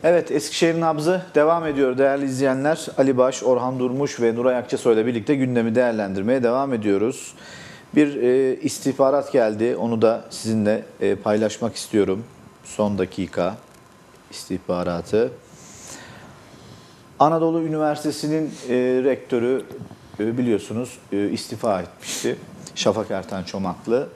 Evet, Eskişehir Nabzı devam ediyor değerli izleyenler. Ali Baş, Orhan Durmuş ve Nuray Akçasoy ile birlikte gündemi değerlendirmeye devam ediyoruz. Bir istihbarat geldi, onu da sizinle paylaşmak istiyorum. Son dakika istihbaratı. Anadolu Üniversitesi'nin rektörü biliyorsunuz istifa etmişti. Şafak Ertan Çomaklı.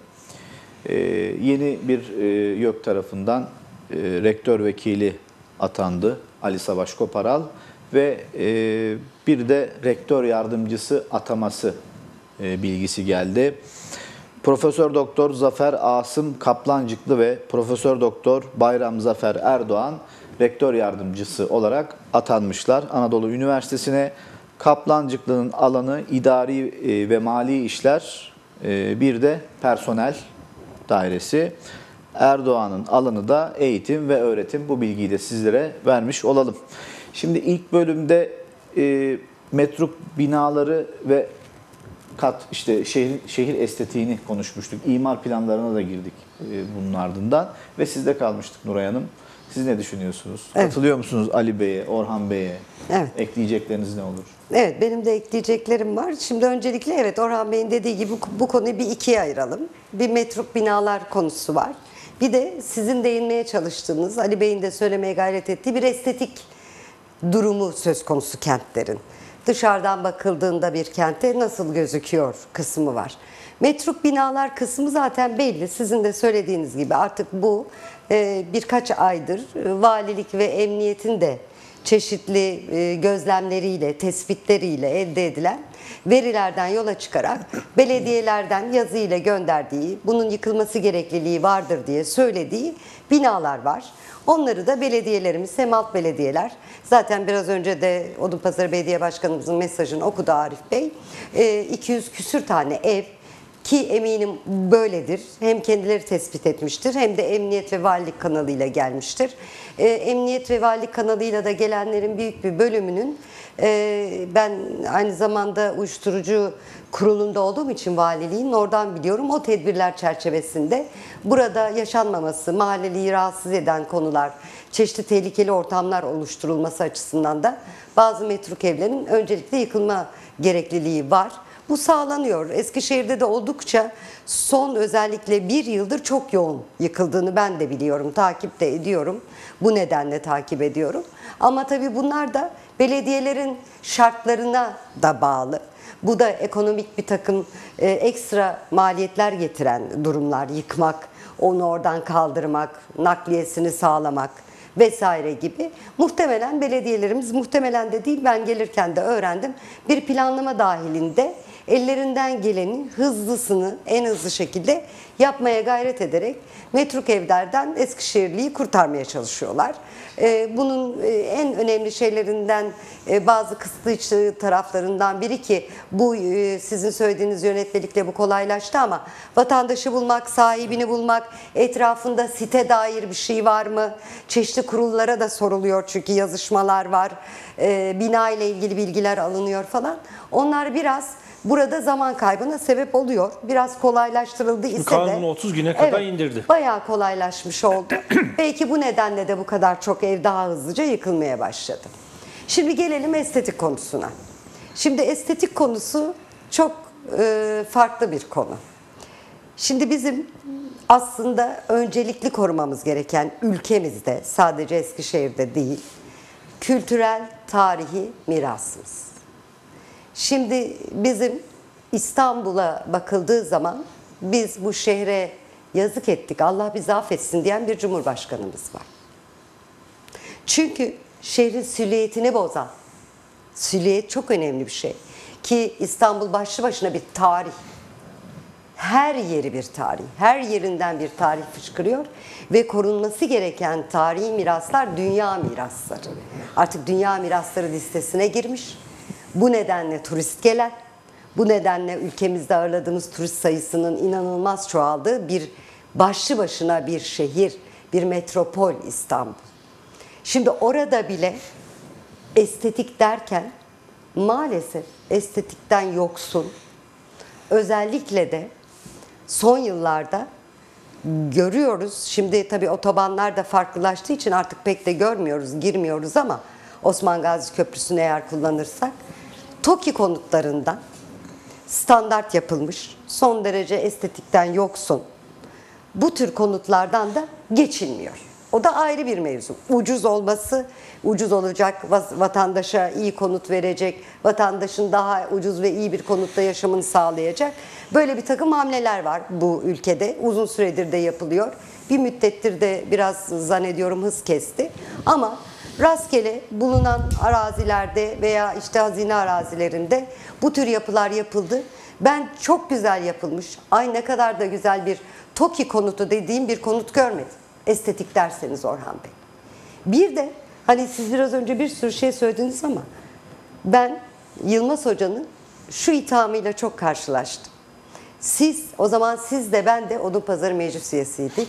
Yeni bir YÖK tarafından rektör vekili atandı Ali Savaş Koparal ve bir de rektör yardımcısı ataması bilgisi geldi. Profesör Doktor Zafer Asım Kaplancıklı ve Profesör Doktor Bayram Zafer Erdoğan rektör yardımcısı olarak atanmışlar Anadolu Üniversitesi'ne. Kaplancıklı'nın alanı idari ve mali işler, bir de personel dairesi. Erdoğan'ın alanı da eğitim ve öğretim. Bu bilgiyi de sizlere vermiş olalım. Şimdi ilk bölümde metruk binaları ve işte şehir estetiğini konuşmuştuk. İmar planlarına da girdik bunun ardından ve sizde kalmıştık Nuray Hanım. Siz ne düşünüyorsunuz? Evet. Katılıyor musunuz Ali Bey'e, Orhan Bey'e? Evet. Ekleyecekleriniz ne olur? Evet, benim de ekleyeceklerim var. Şimdi öncelikle evet, Orhan Bey'in dediği gibi bu konuyu bir ikiye ayıralım. Bir metruk binalar konusu var. Bir de sizin değinmeye çalıştığınız, Ali Bey'in de söylemeye gayret ettiği bir estetik durumu söz konusu kentlerin. Dışarıdan bakıldığında bir kentte nasıl gözüküyor kısmı var. Metruk binalar kısmı zaten belli. Sizin de söylediğiniz gibi artık bu birkaç aydır valilik ve emniyetin de çeşitli gözlemleriyle, tespitleriyle elde edilen verilerden yola çıkarak belediyelerden yazı ile gönderdiği, bunun yıkılması gerekliliği vardır diye söylediği binalar var. Onları da belediyelerimiz, hem alt belediyeler, zaten biraz önce de Odunpazarı Belediye Başkanımızın mesajını okudu Arif Bey, 200 küsür tane ev, ki eminim böyledir. Hem kendileri tespit etmiştir hem de emniyet ve valilik kanalıyla gelmiştir. Emniyet ve valilik kanalıyla da gelenlerin büyük bir bölümünün ben aynı zamanda uyuşturucu kurulunda olduğum için valiliğin oradan biliyorum. O tedbirler çerçevesinde burada yaşanmaması, mahalleliyi rahatsız eden konular, çeşitli tehlikeli ortamlar oluşturulması açısından da bazı metruk evlerin öncelikle yıkılma gerekliliği var. Bu sağlanıyor. Eskişehir'de de oldukça son özellikle bir yıldır çok yoğun yıkıldığını ben de biliyorum. Takip de ediyorum. Bu nedenle takip ediyorum. Ama tabii bunlar da belediyelerin şartlarına da bağlı. Bu da ekonomik bir takım ekstra maliyetler getiren durumlar. Yıkmak, onu oradan kaldırmak, nakliyesini sağlamak vesaire gibi. Muhtemelen belediyelerimiz, muhtemelen de değil, ben gelirken de öğrendim, bir planlama dahilinde ellerinden gelenin hızlısını en hızlı şekilde yapmaya gayret ederek metruk evlerden Eskişehirli'yi kurtarmaya çalışıyorlar. Bunun en önemli şeylerinden, bazı kısıtlayıcı taraflarından biri ki bu sizin söylediğiniz yönetmelikle bu kolaylaştı ama vatandaşı bulmak, sahibini bulmak, etrafında site dair bir şey var mı? Çeşitli kurullara da soruluyor çünkü yazışmalar var, bina ile ilgili bilgiler alınıyor falan. Onlar biraz burada zaman kaybına sebep oluyor. Biraz kolaylaştırıldı ise de. Kanun 30 güne kadar indirdi. Bayağı kolaylaşmış oldu. Belki bu nedenle de bu kadar çok ev daha hızlıca yıkılmaya başladı. Şimdi gelelim estetik konusuna. Şimdi estetik konusu çok farklı bir konu. Şimdi bizim aslında öncelikli korumamız gereken ülkemizde, sadece Eskişehir'de değil, kültürel tarihi mirasımız. Şimdi bizim İstanbul'a bakıldığı zaman biz bu şehre yazık ettik, Allah bizi affetsin diyen bir cumhurbaşkanımız var. Çünkü şehrin silüetini bozan, silüet çok önemli bir şey. Ki İstanbul başlı başına bir tarih. Her yeri bir tarih, her yerinden bir tarih fışkırıyor ve korunması gereken tarihi miraslar dünya mirasları. Artık dünya mirasları listesine girmiş. Bu nedenle turist gelen, bu nedenle ülkemizde ağırladığımız turist sayısının inanılmaz çoğaldığı bir başlı başına bir şehir, bir metropol İstanbul. Şimdi orada bile estetik derken maalesef estetikten yoksun, özellikle de son yıllarda görüyoruz. Şimdi tabii otobanlar da farklılaştığı için artık pek de görmüyoruz, girmiyoruz ama Osman Gazi Köprüsü'nü eğer kullanırsak TOKİ konutlarından standart yapılmış, son derece estetikten yoksun bu tür konutlardan da geçilmiyor. O da ayrı bir mevzu. Ucuz olması, ucuz olacak, vatandaşa iyi konut verecek, vatandaşın daha ucuz ve iyi bir konutta yaşamını sağlayacak. Böyle bir takım hamleler var bu ülkede. Uzun süredir de yapılıyor. Bir müddettir de biraz zannediyorum hız kesti. Ama rastgele bulunan arazilerde veya işte hazine arazilerinde bu tür yapılar yapıldı. Ben çok güzel yapılmış, ay ne kadar da güzel bir TOKİ konutu dediğim bir konut görmedim. Estetik derseniz Orhan Bey. Bir de hani siz biraz önce bir sürü şey söylediniz ama ben Yılmaz Hoca'nın şu ithamıyla çok karşılaştım. Siz, o zaman siz de ben de Odunpazarı Meclis üyesiydik.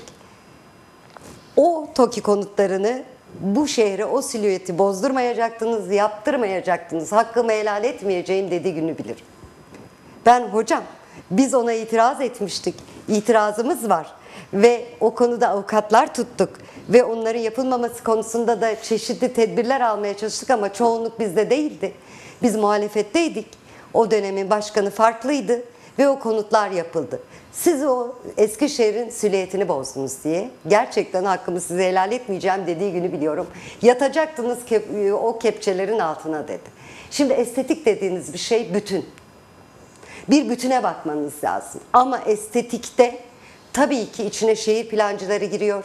O TOKİ konutlarını bu şehre o silüeti bozdurmayacaktınız, yaptırmayacaktınız, hakkımı helal etmeyeceğim dediği günü bilirim. Ben hocam, biz ona itiraz etmiştik, itirazımız var ve o konuda avukatlar tuttuk ve onların yapılmaması konusunda da çeşitli tedbirler almaya çalıştık ama çoğunluk bizde değildi. Biz muhalefetteydik, o dönemin başkanı farklıydı ve o konutlar yapıldı. Siz o Eskişehir'in silüetini bozdunuz diye gerçekten hakkımı size helal etmeyeceğim dediği günü biliyorum. Yatacaktınız o kepçelerin altına dedi. Şimdi estetik dediğiniz bir şey bütün. Bir bütüne bakmanız lazım. Ama estetikte tabii ki içine şehir plancıları giriyor,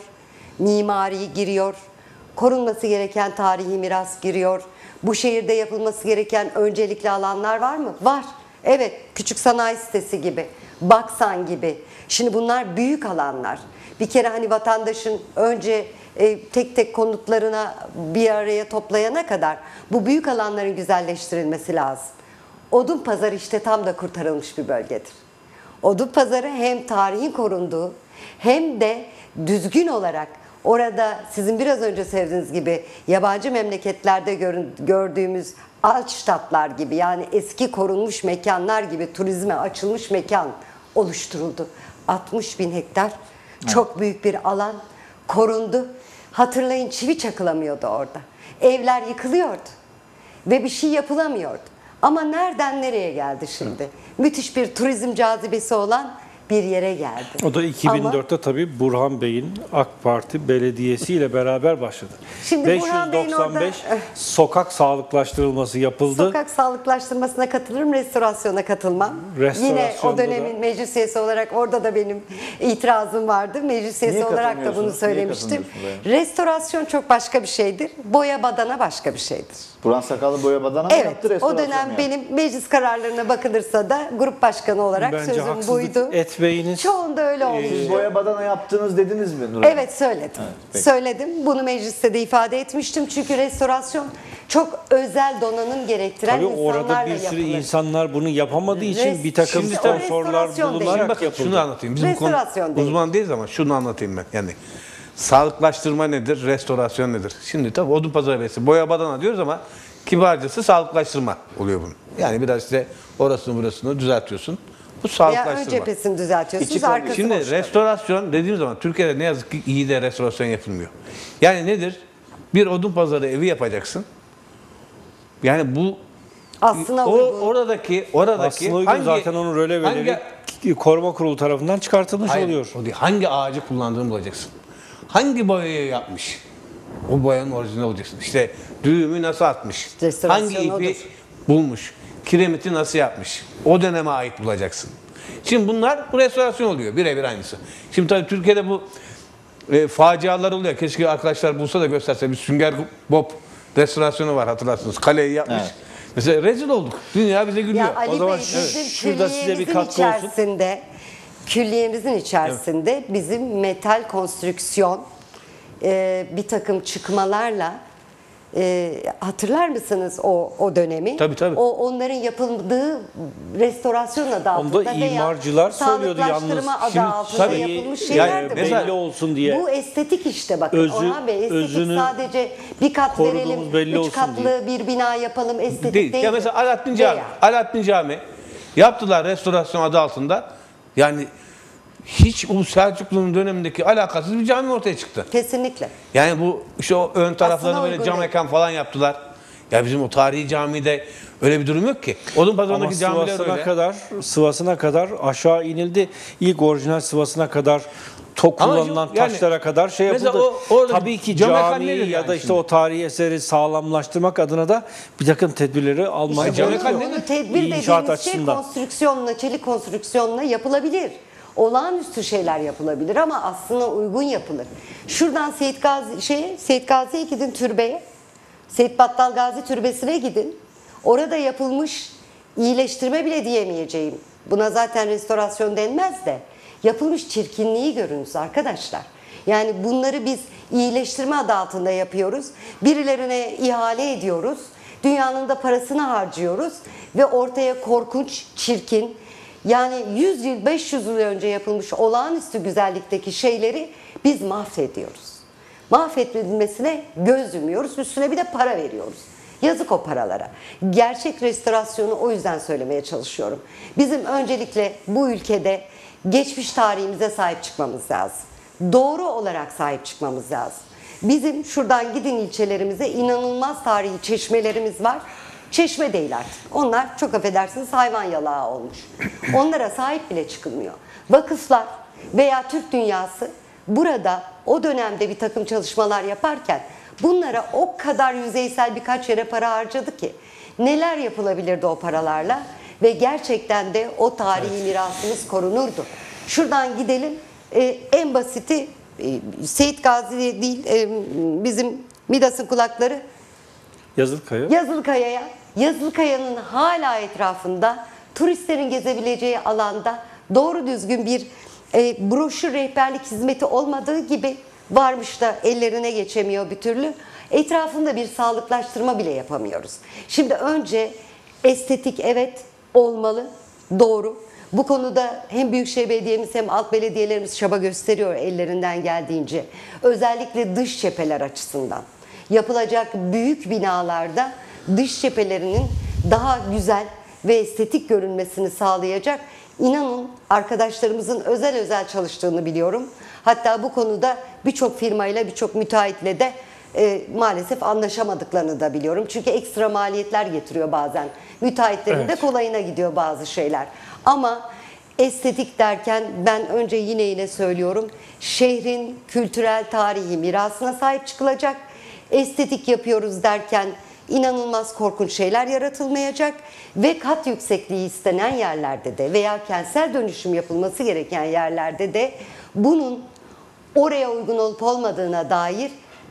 mimari giriyor, korunması gereken tarihi miras giriyor. Bu şehirde yapılması gereken öncelikli alanlar var mı? Var. Evet, küçük sanayi sitesi gibi, Baksan gibi. Şimdi bunlar büyük alanlar. Bir kere hani vatandaşın önce tek tek konutlarına bir araya toplayana kadar bu büyük alanların güzelleştirilmesi lazım. Odunpazarı işte tam da kurtarılmış bir bölgedir. Odunpazarı hem tarihin korunduğu hem de düzgün olarak orada sizin biraz önce söylediğiniz gibi yabancı memleketlerde gördüğümüz Altstadtlar gibi yani eski korunmuş mekanlar gibi turizme açılmış mekan oluşturuldu. 60 bin hektar çok büyük bir alan korundu. Hatırlayın çivi çakılamıyordu orada. Evler yıkılıyordu ve bir şey yapılamıyordu. Ama nereden nereye geldi şimdi? Müthiş bir turizm cazibesi olan bir yere geldi. O da 2004'te tabii Burhan Bey'in AK Parti belediyesiyle beraber başladı. Şimdi Burhan Bey'in 595 sokak sağlıklaştırılması yapıldı. Sokak sağlıklaştırmasına katılırım, restorasyona katılmam. Yine o Restorasyonda dönemin meclis üyesi olarak orada da benim itirazım vardı. Meclis üyesi Niye olarak da bunu katılmıyorsunuz? söylemiştim. Niye katılmıyorsunuz Restorasyon çok başka bir şeydir. Boya badana başka bir şeydir. Burhan Sakallı boya badana mı Evet, yaptı, o restorasyon mu dönem yaptı? benim meclis kararlarına bakılırsa da grup başkanı olarak Bence sözüm haksızlık buydu. etmeyiniz. Çoğunda öyle olmuştu. Siz boya badana yaptınız dediniz mi Nuray? Evet söyledim. peki. Söyledim. Bunu mecliste de ifade etmiştim. Çünkü restorasyon çok özel donanım gerektiren Tabii orada insanlarla bir sürü yapılır. insanlar bunu yapamadığı için bir takım Şimdi o sponsorlar restorasyon değil. bulunarak Bakın yapıldı. şunu anlatayım. Bizim bu konu Restorasyon değil. uzman değiliz ama şunu anlatayım ben. Yani sağlıklaştırma nedir, restorasyon nedir? Şimdi tabii Odunpazarı Belediyesi boya badana diyoruz ama kibarcası sağlıklaştırma oluyor bunun. Yani biraz işte orasını burasını düzeltiyorsun. Bu Veya sağlıklaştırma. ön cephesini düzeltiyorsunuz, İçi arkası Şimdi boş. restorasyon dediğim zaman Türkiye'de ne yazık ki iyi de restorasyon yapılmıyor. Yani nedir? Bir Odunpazarı evi yapacaksın. Yani bu Aslında o uygun. oradaki Aslında uygun zaten onun röleveleri koruma kurulu tarafından çıkartılmış Hayır, oluyor. o değil. Hangi ağacı kullandığını bulacaksın. Hangi boyayı yapmış? O boyanın orijinali olacaksın. İşte düğümü nasıl atmış? Restorasyon Hangi ipi odur. bulmuş? Kiremiti nasıl yapmış? O döneme ait bulacaksın. Şimdi bunlar bu restorasyon oluyor. Birebir aynısı. Şimdi tabii Türkiye'de bu facialar oluyor. Keşke arkadaşlar bulsa da gösterse. Bir Sünger Bob restorasyonu var hatırlarsınız. Kaleyi yapmış. Evet. Mesela rezil olduk. Dünya bize gülüyor. Ya Ali O zaman Bey, evet, bizim şurada size bir külliyemizin katkı olsun. içerisinde, külliyemizin içerisinde bizim metal konstrüksiyon bir takım çıkmalarla hatırlar mısınız o dönemi? Tabii, tabii. Onların yapıldığı restorasyon adı altında Onda imarcılar söylüyordu yalnız. sağlıklaştırma adı Şimdi altında tabii yapılmış yani şeyler de mesela- belli olsun diye. Bu estetik işte bakın. Özü- Orhan Bey, estetik özünü sadece bir kat koruduğumuz verelim, belli 3 olsun katlı diye. bir bina yapalım, estetik Değil. değil. Ya mesela Alaaddin Cami. Veya- Alaaddin Cami yaptılar restorasyon adı altında. Yani hiç bu Selçuklu'nun dönemindeki alakasız bir cami ortaya çıktı. Kesinlikle. Yani bu işte o ön taraflarını Aslında böyle uygun cam değil. mekan falan yaptılar. Ya bizim o tarihi camide öyle bir durum yok ki. Odun Ama pazarındaki camiler öyle. Sıvasına kadar aşağı inildi. İlk orijinal sıvasına kadar Ama kullanılan yani taşlara kadar şey mesela yapıldı. orada Tabii ki cam mekan camiyi nedir ya yani da işte şimdi? o tarihi eseri sağlamlaştırmak adına da bir takım tedbirleri almak cam gerekiyor. mekan Onu tedbir İnşaat dediğimiz şey açısından. konstrüksiyonla, çelik konstrüksiyonla yapılabilir. Olağanüstü şeyler yapılabilir ama aslına uygun yapılır. Şuradan Seyit Gazi'ye gidin türbeye. Seyit Battal Gazi Türbesi'ne gidin. Orada yapılmış iyileştirme bile diyemeyeceğim. Buna zaten restorasyon denmez de yapılmış çirkinliği görünüz arkadaşlar. Yani bunları biz iyileştirme adı altında yapıyoruz. Birilerine ihale ediyoruz. Dünyanın da parasını harcıyoruz ve ortaya korkunç, çirkin, yani 100 yıl, 500 yıl önce yapılmış olağanüstü güzellikteki şeyleri biz mahvediyoruz. Mahvedilmesine göz yumuyoruz, üstüne bir de para veriyoruz. Yazık o paralara. Gerçek restorasyonu o yüzden söylemeye çalışıyorum. Bizim öncelikle bu ülkede geçmiş tarihimize sahip çıkmamız lazım. Doğru olarak sahip çıkmamız lazım. Bizim şuradan gidin ilçelerimize inanılmaz tarihi çeşmelerimiz var. Çeşme değil artık. Onlar çok affedersiniz hayvan yalağı olmuş. Onlara sahip bile çıkılmıyor. Vakıflar veya Türk dünyası burada o dönemde bir takım çalışmalar yaparken bunlara o kadar yüzeysel birkaç yere para harcadı ki neler yapılabilirdi o paralarla ve gerçekten de o tarihi mirasımız korunurdu. Şuradan gidelim, en basiti Seyit Gazi değil, bizim Midas'ın kulakları Yazılkaya. Yazılıkaya'nın hala etrafında turistlerin gezebileceği alanda doğru düzgün bir broşür rehberlik hizmeti olmadığı gibi varmış da ellerine geçemiyor bir türlü. Etrafında bir sağlıklaştırma bile yapamıyoruz. Şimdi önce estetik evet olmalı, doğru. Bu konuda hem Büyükşehir Belediye'miz hem alt belediyelerimiz çaba gösteriyor ellerinden geldiğince. Özellikle dış cepheler açısından. Yapılacak büyük binalarda dış cephelerinin daha güzel ve estetik görünmesini sağlayacak. İnanın arkadaşlarımızın özel çalıştığını biliyorum. Hatta bu konuda birçok firmayla, birçok müteahhitle de maalesef anlaşamadıklarını da biliyorum. Çünkü ekstra maliyetler getiriyor bazen. Müteahhitlerin de kolayına gidiyor bazı şeyler. Ama estetik derken ben önce yine söylüyorum. Şehrin kültürel tarihi mirasına sahip çıkılacak. Estetik yapıyoruz derken inanılmaz korkunç şeyler yaratılmayacak ve kat yüksekliği istenen yerlerde de veya kentsel dönüşüm yapılması gereken yerlerde de bunun oraya uygun olup olmadığına dair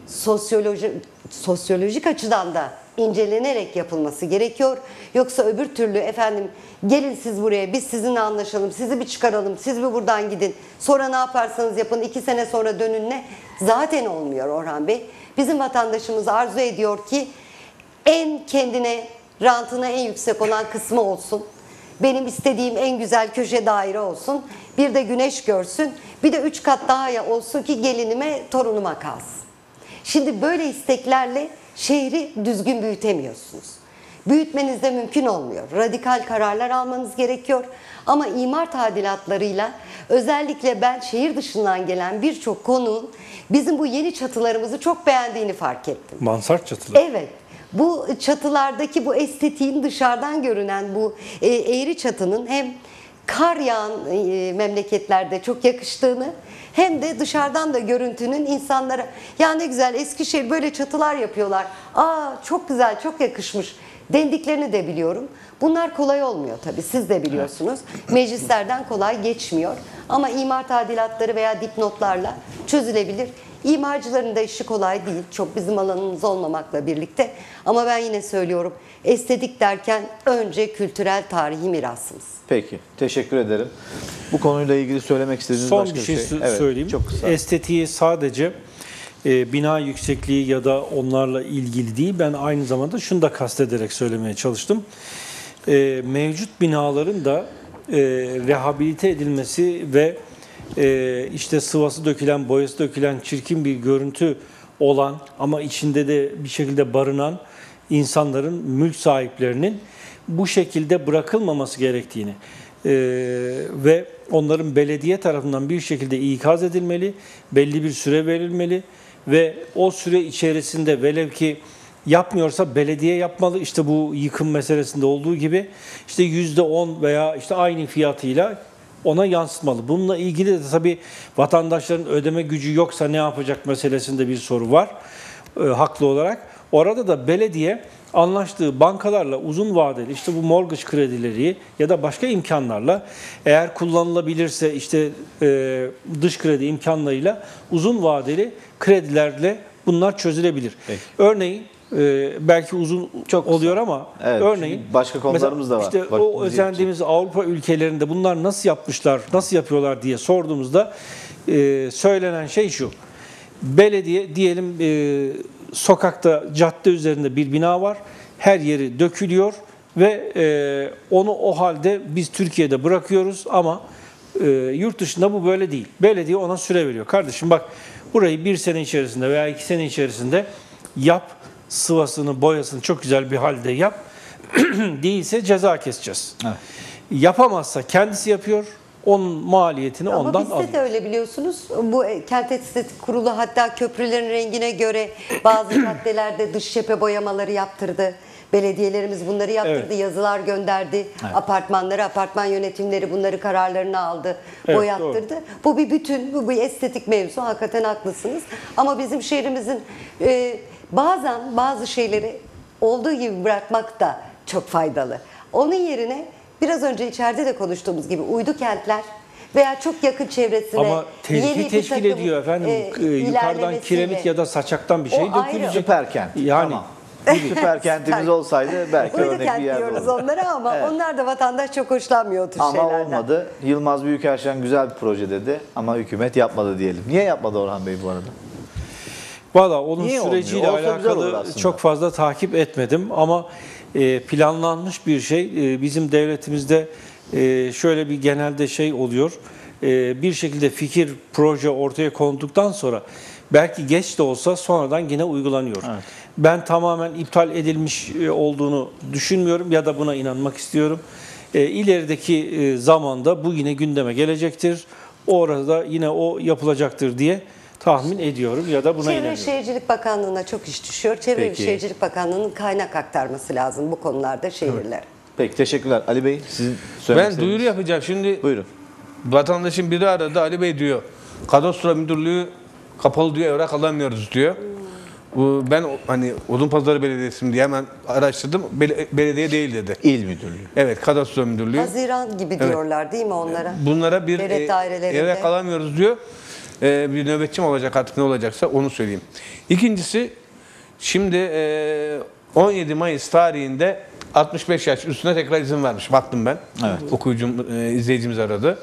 sosyolojik açıdan da incelenerek yapılması gerekiyor. Yoksa öbür türlü efendim gelin siz buraya, biz sizinle anlaşalım, sizi bir çıkaralım, siz bir buradan gidin, sonra ne yaparsanız yapın, 2 sene sonra dönünle zaten olmuyor Orhan Bey. Bizim vatandaşımız arzu ediyor ki en kendine rantına en yüksek olan kısmı olsun. Benim istediğim en güzel köşe daire olsun. Bir de güneş görsün. Bir de 3 kat daha ya olsun ki gelinime, torunuma kalsın. Şimdi böyle isteklerle şehri düzgün büyütemiyorsunuz. Büyütmeniz de mümkün olmuyor. Radikal kararlar almanız gerekiyor. Ama imar tadilatlarıyla özellikle ben şehir dışından gelen birçok konuğun bizim bu yeni çatılarımızı çok beğendiğini fark ettim. Mansart çatılar. Evet. Bu çatılardaki bu estetiğin dışarıdan görünen bu eğri çatının hem kar yağan memleketlerde çok yakıştığını hem de dışarıdan da görüntünün insanlara ya ne güzel Eskişehir böyle çatılar yapıyorlar. Aa çok güzel, çok yakışmış dendiklerini de biliyorum. Bunlar kolay olmuyor tabii, siz de biliyorsunuz. Meclislerden kolay geçmiyor. Ama imar tadilatları veya dipnotlarla çözülebilir. İmarcıların da işi kolay değil. Çok bizim alanımız olmamakla birlikte. Ama ben yine söylüyorum. Estetik derken önce kültürel tarihi mirasımız. Peki, teşekkür ederim. Bu konuyla ilgili söylemek istediğiniz Son başka bir şey Evet, söyleyeyim. çok kısa. Estetiği sadece bina yüksekliği ya da onlarla ilgili değil. Ben aynı zamanda şunu da kastederek söylemeye çalıştım. Mevcut binaların da rehabilite edilmesi ve işte sıvası dökülen, boyası dökülen çirkin bir görüntü olan ama içinde de bir şekilde barınan insanların, mülk sahiplerinin bu şekilde bırakılmaması gerektiğini, ve onların belediye tarafından bir şekilde ikaz edilmeli, belli bir süre verilmeli ve o süre içerisinde velev ki yapmıyorsa belediye yapmalı. İşte bu yıkım meselesinde olduğu gibi işte %10 veya işte aynı fiyatıyla ona yansıtmalı. Bununla ilgili de tabii vatandaşların ödeme gücü yoksa ne yapacak meselesinde bir soru var haklı olarak. Orada da belediye anlaştığı bankalarla uzun vadeli işte bu mortgage kredileri ya da başka imkanlarla eğer kullanılabilirse işte dış kredi imkanlarıyla uzun vadeli kredilerle bunlar çözülebilir. Peki. Örneğin belki uzun Çok oluyor ama Evet, örneğin çünkü başka konularımız da var. İşte o Vaktimiz özendiğimiz Avrupa ülkelerinde bunlar nasıl yapmışlar, nasıl yapıyorlar diye sorduğumuzda söylenen şey şu. Belediye diyelim sokakta, cadde üzerinde bir bina var. Her yeri dökülüyor ve onu o halde biz Türkiye'de bırakıyoruz ama yurt dışında bu böyle değil. Belediye ona süre veriyor. Kardeşim bak burayı 1 sene içerisinde veya 2 sene içerisinde yap, sıvasını, boyasını çok güzel bir halde yap. Değilse ceza keseceğiz. Evet. Yapamazsa kendisi yapıyor. Onun maliyetini Ama ondan bizde alıyor. de öyle biliyorsunuz. Bu Kent Estetik Kurulu hatta köprülerin rengine göre bazı caddelerde dış cephe boyamaları yaptırdı. Belediyelerimiz bunları yaptırdı. Evet. Yazılar gönderdi. Apartmanları, apartman yönetimleri bunları kararlarını aldı. Evet, boyattırdı. Bu bir bütün, bu bir estetik mevzu. Hakikaten haklısınız. Ama bizim şehrimizin bazen bazı şeyleri olduğu gibi bırakmak da çok faydalı. Onun yerine biraz önce içeride de konuştuğumuz gibi uydu kentler veya çok yakın çevresine Ama tehlike yeni bir teşkil takım, ediyor efendim. Yukarıdan ilerlemesiyle. kiremit ya da saçaktan bir şey O ayrı. dökülecek. Süper kent. Yani Tamam. Süper kentimiz olsaydı belki Uydu örnek bir kent yer diyoruz olurdu. onlara ama Evet. onlar da vatandaş çok hoşlanmıyor o tür Ama şeylerden. olmadı. Yılmaz Büyükerşen güzel bir proje dedi ama hükümet yapmadı diyelim. Niye yapmadı Orhan Bey bu arada? Valla onun Niye süreciyle olmuyor? Olsa güzel olur alakalı aslında. çok fazla takip etmedim ama planlanmış bir şey. Bizim devletimizde şöyle bir genelde şey oluyor. Bir şekilde fikir, proje ortaya konduktan sonra belki geç de olsa sonradan yine uygulanıyor. Evet. Ben tamamen iptal edilmiş olduğunu düşünmüyorum ya da buna inanmak istiyorum. İlerideki zamanda bu yine gündeme gelecektir. Orada yine o yapılacaktır diye tahmin ediyorum ya da buna Çevre inanıyorum. Şehircilik Bakanlığı'na çok iş düşüyor. Çevre Peki. Şehircilik Bakanlığı'nın kaynak aktarması lazım bu konularda şehirlere. Peki teşekkürler. Ali Bey sizin söylemek Ben istediğiniz- duyuru yapacağım. Şimdi Buyurun. vatandaşın biri aradı. Ali Bey diyor. Kadastro müdürlüğü kapalı diyor. Evrak alamıyoruz diyor. Ben hani Odunpazarı Belediyesi'yim diye hemen araştırdım. Belediye değil dedi. İl Müdürlüğü. Evet, Kadastro Müdürlüğü. Haziran gibi diyorlar değil mi onlara? Bunlara bir Devlet dairelerinde. evrak alamıyoruz diyor. Bir nöbetçi mi olacak artık ne olacaksa onu söyleyeyim. İkincisi şimdi 17 Mayıs tarihinde 65 yaş üstüne tekrar izin vermiş. Baktım ben. Evet. İzleyicimiz aradı.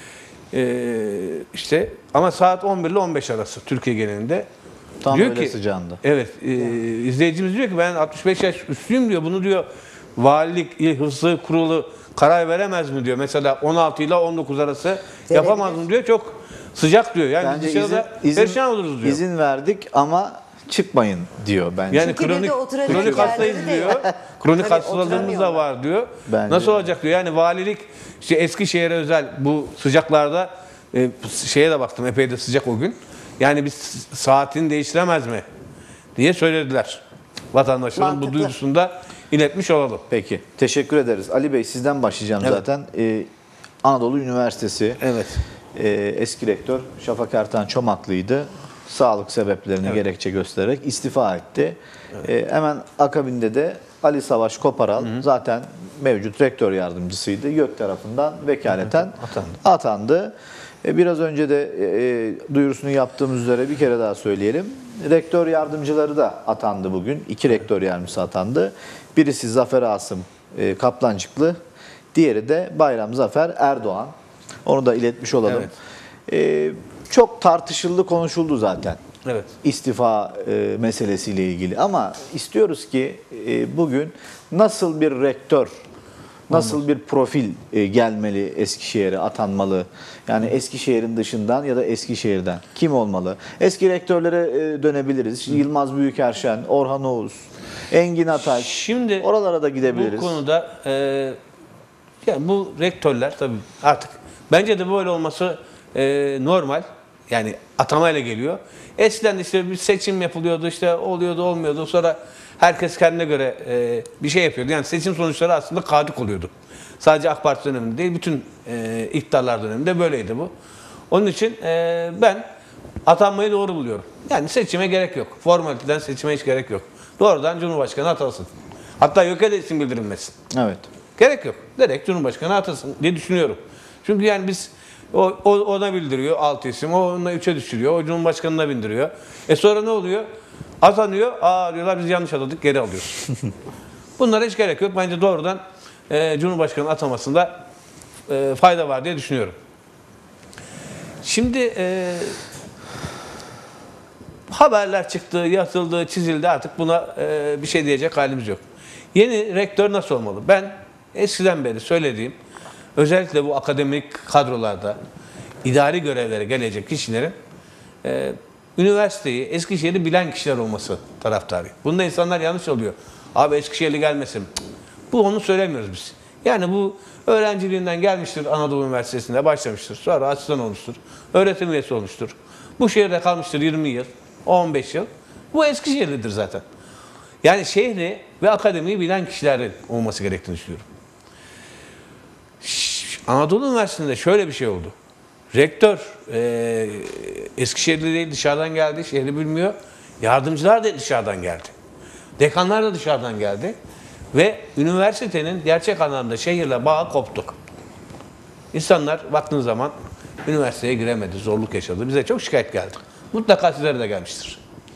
İşte ama saat 11 ile 15 arası Türkiye genelinde. Tam Diyor öyle ki, sıcağında. Evet. İzleyicimiz diyor ki ben 65 yaş üstüyüm diyor. Bunu diyor valilik, il hıfzı kurulu karar veremez mi diyor. Mesela 16 ile 19 arası yapamaz mı diyor. Çok sıcak diyor. Yani Bence dışarıda perişan oluruz diyor. İzin verdik ama çıkmayın diyor bence. Yani Çünkü bir de kronik oturacak hastayız yerleri de diyor. yok. Kronik Tabii hastalığımız da oturamıyorlar. var diyor. Bence Nasıl de. olacak diyor. Yani valilik işte Eskişehir'e özel bu sıcaklarda şeye de baktım epey de sıcak o gün. Yani biz saatini değiştiremez mi diye söylediler. Vatandaşların bu Mantıklı. duygusunu da iletmiş olalım. Peki. Teşekkür ederiz. Ali Bey sizden başlayacağım Evet. zaten. Anadolu Üniversitesi Evet. eski rektör Şafak Ertan Çomaklı'ydı. Sağlık sebeplerini gerekçe göstererek istifa etti. Hemen akabinde de Ali Savaş Koparal zaten mevcut rektör yardımcısıydı. YÖK tarafından vekaleten atandı. Biraz önce de duyurusunu yaptığımız üzere bir kere daha söyleyelim. Rektör yardımcıları da atandı bugün. 2 rektör yardımcısı atandı. Birisi Zafer Asım Kaplancıklı, diğeri de Bayram Zafer Erdoğan. Onu da iletmiş olalım. Çok tartışıldı, konuşuldu zaten. Evet. İstifa meselesiyle ilgili. Ama istiyoruz ki bugün nasıl bir rektör, nasıl bir profil gelmeli Eskişehir'e, atanmalı? Yani Eskişehir'in dışından ya da Eskişehir'den kim olmalı? Eski rektörlere dönebiliriz. Yılmaz Büyükerşen, Orhan Oğuz, Engin Ataş. Şimdi oralara da gidebiliriz. bu konuda Yani bu rektörler tabii artık bence de böyle olması normal. Yani atamayla geliyor. Eskiden işte bir seçim yapılıyordu, işte oluyordu olmuyordu. Sonra herkes kendine göre bir şey yapıyordu. Yani seçim sonuçları aslında kadık oluyordu. Sadece AK Parti döneminde değil, bütün iktidarlar döneminde böyleydi bu. Onun için ben atanmayı doğru buluyorum. Yani seçime gerek yok. Formaliteden seçime hiç gerek yok. Doğrudan Cumhurbaşkanı atasın. Hatta yok edilsin, bildirilmesin. Evet. Gerek yok. Direkt Cumhurbaşkanı atasın diye düşünüyorum. Çünkü yani biz ona bildiriyor 6 isim, o ona 3'e düşürüyor, o Cumhurbaşkanı'na bildiriyor. Sonra ne oluyor? Atanıyor, diyorlar biz yanlış atadık, geri alıyoruz. Bunlara hiç gerek yok. Bence doğrudan Cumhurbaşkanı atamasında fayda var diye düşünüyorum. Şimdi haberler çıktı, yazıldı, çizildi, artık buna bir şey diyecek halimiz yok. Yeni rektör nasıl olmalı? Ben eskiden beri söylediğim, özellikle bu akademik kadrolarda idari görevlere gelecek kişilerin üniversiteyi, Eskişehir'i bilen kişiler olması taraftarıyım. Bunda insanlar yanlış oluyor. Abi Eskişehirli gelmesin. Bu onu söylemiyoruz biz. Yani bu öğrenciliğinden gelmiştir, Anadolu Üniversitesi'nde başlamıştır. Sonra asistan olmuştur. Öğretim üyesi olmuştur. Bu şehirde kalmıştır 20 yıl, 15 yıl. Bu Eskişehirlidir zaten. Yani şehri ve akademiyi bilen kişilerin olması gerektiğini düşünüyorum. Anadolu Üniversitesi'nde şöyle bir şey oldu. Rektör Eskişehirli değil, dışarıdan geldi, şehri bilmiyor. Yardımcılar da dışarıdan geldi. Dekanlar da dışarıdan geldi. Ve üniversitenin gerçek anlamda şehirle bağı koptu. İnsanlar baktığınız zaman üniversiteye giremedi, zorluk yaşadı. Bize çok şikayet geldi. Mutlaka sizlere de gelmiştir.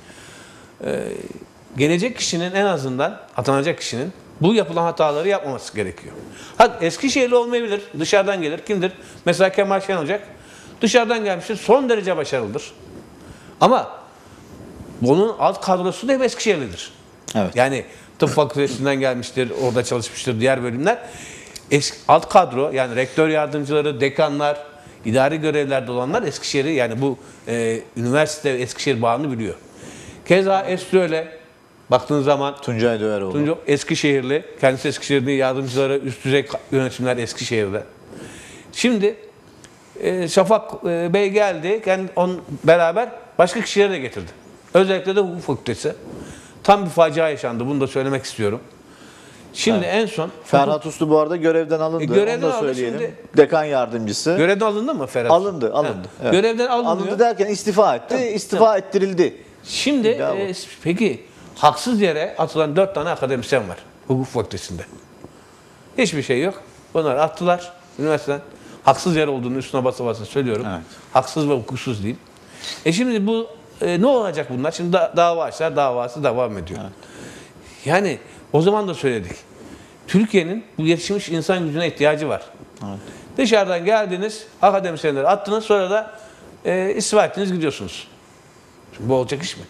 Gelecek kişinin, en azından atanacak kişinin bu yapılan hataları yapmaması gerekiyor. Eskişehirli olmayabilir, dışarıdan gelir. Kimdir? Mesela Kemal Şenocak dışarıdan gelmiştir, son derece başarılıdır. Ama bunun alt kadrosu da hep Eskişehirlidir. Evet. Yani tıp fakültesinden gelmiştir, orada çalışmıştır, diğer bölümler. Alt kadro, yani rektör yardımcıları, dekanlar, idari görevlerde olanlar Eskişehir'i, yani bu üniversite Eskişehir bağını biliyor. Keza Esra öyle. Baktığınız zaman Tuncay Döveroğlu. Eskişehirli, kendisi Eskişehirli, yardımcıları, üst düzey yönetimler Eskişehir'de. Şimdi Şafak Bey geldi, on beraber başka kişileri de getirdi. Özellikle de hukuk fakültesi. Tam bir facia yaşandı, bunu da söylemek istiyorum. Şimdi en son... Ferhat Uslu bu arada görevden alındı. Görevden Onu da alındı söyleyelim. şimdi. Dekan yardımcısı. Görevden alındı mı Ferhat? Alındı. Evet. Görevden alınıyor. Alındı derken istifa etti. İstifa ettirildi. Şimdi peki haksız yere atılan 4 tane akademisyen var hukuk fakültesinde. Hiçbir şey yok. Bunları attılar üniversiteden. Haksız yer olduğunu üstüne basa basa söylüyorum. Evet. Haksız ve hukuksuz diyeyim. Şimdi bu ne olacak bunlar? Şimdi dava açlar, davası devam ediyor. Evet. Yani o zaman da söyledik. Türkiye'nin bu yetişmiş insan gücüne ihtiyacı var. Evet. Dışarıdan geldiniz, akademisyenleri attınız, sonra da istifa ettiniz, gidiyorsunuz. Şimdi bu olacak iş mi?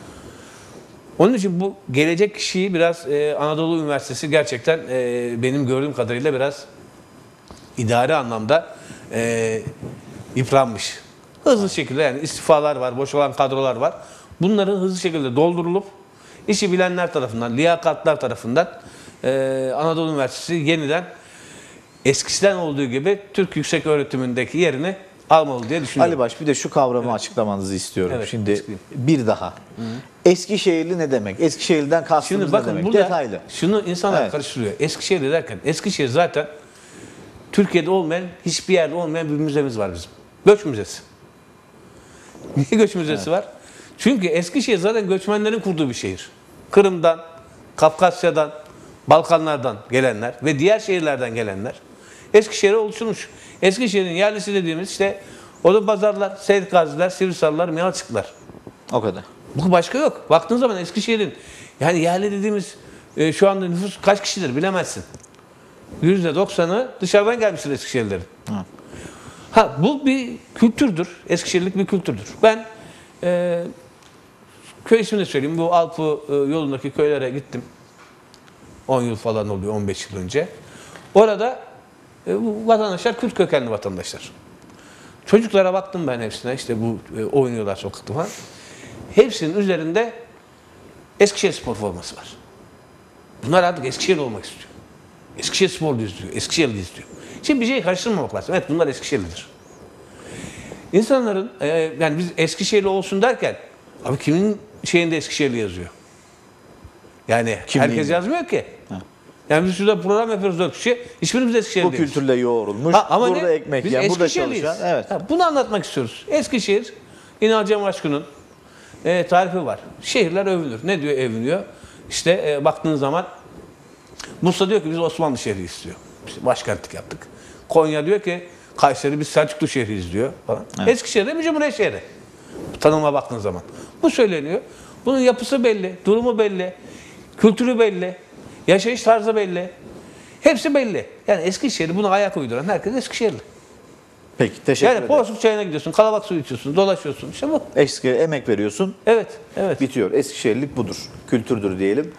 Onun için bu gelecek kişiyi biraz Anadolu Üniversitesi gerçekten benim gördüğüm kadarıyla biraz idari anlamda yıpranmış. Hızlı şekilde, yani istifalar var, boşalan kadrolar var. Bunların hızlı şekilde doldurulup işi bilenler tarafından, liyakatlar tarafından Anadolu Üniversitesi yeniden eskisinden olduğu gibi Türk Yüksek Öğretimindeki yerini almalı diye düşünüyorum. Ali Baş, bir de şu kavramı açıklamanızı istiyorum. Evet, Şimdi açıklayayım. bir daha. Eskişehirli ne demek? Eskişehir'den kastımız Şimdi ne bakın demek? burada Detaylı. şunu insanlar Evet. karıştırıyor. Eskişehir derken, Eskişehir zaten Türkiye'de olmayan, hiçbir yerde olmayan bir müzemiz var bizim. Göç Müzesi. Niye Göç Müzesi var? Çünkü Eskişehir zaten göçmenlerin kurduğu bir şehir. Kırım'dan, Kafkasya'dan, Balkanlardan gelenler ve diğer şehirlerden gelenler Eskişehir'e oluşturmuş. Eskişehir'in yerlisi dediğimiz işte Odunpazarlar, Seyit Gaziler, Sivrisallar, Mihalçıklar. O kadar. Bu başka yok. Baktığın zaman Eskişehir'in yani yerli dediğimiz şu anda nüfus kaç kişidir bilemezsin. %90'ı dışarıdan gelmiştir Eskişehirlerin. Bu bir kültürdür. Eskişehirlik bir kültürdür. Ben köy ismini söyleyeyim. Bu Alpı yolundaki köylere gittim. 10 yıl falan oluyor, 15 yıl önce. Orada bu vatandaşlar Kürt kökenli vatandaşlar. Çocuklara baktım ben hepsine. İşte bu oynuyorlar sokakta falan. Hepsinin üzerinde Eskişehirspor forması var. Bunlar artık Eskişehir olmak istiyor. Eskişehirspor da istiyor. Eskişehir de istiyor. Şimdi bir şey karıştırmamak lazım. Evet, bunlar Eskişehirlidir. İnsanların yani biz Eskişehirli olsun derken abi kimin şeyinde Eskişehirli yazıyor? Yani Kimliğinde. herkes yazmıyor ki. Yani biz şurada program yapıyoruz 4 kişi. Hiçbirimiz Bu Eskişehirliyiz. kültürle yoğrulmuş, Ama burada ne? ekmek Biz yiyen, burada Eskişehirliyiz. çalışan. Evet. Bunu anlatmak istiyoruz. Eskişehir, İnal Cem Aşkın'ın tarifi var. Şehirler övünür. Ne diyor övünüyor? İşte baktığın zaman Bursa diyor ki biz Osmanlı şehri istiyor. İşte başkentlik yaptık. Konya diyor ki Kayseri biz Selçuklu şehriyiz diyor falan. Evet. Eskişehir de bir cumhuriyet şehri. Tanıma baktığın zaman. Bu söyleniyor. Bunun yapısı belli, durumu belli, kültürü belli, yaşayış tarzı belli. Hepsi belli. Yani Eskişehir'i buna ayak uyduran herkes Eskişehirli. Peki, teşekkür Yani ederim. Porsuk çayına gidiyorsun, kalabalık su içiyorsun, dolaşıyorsun. İşte bu. Eski emek veriyorsun, Evet, evet. bitiyor. Eskişehirlik budur, kültürdür diyelim.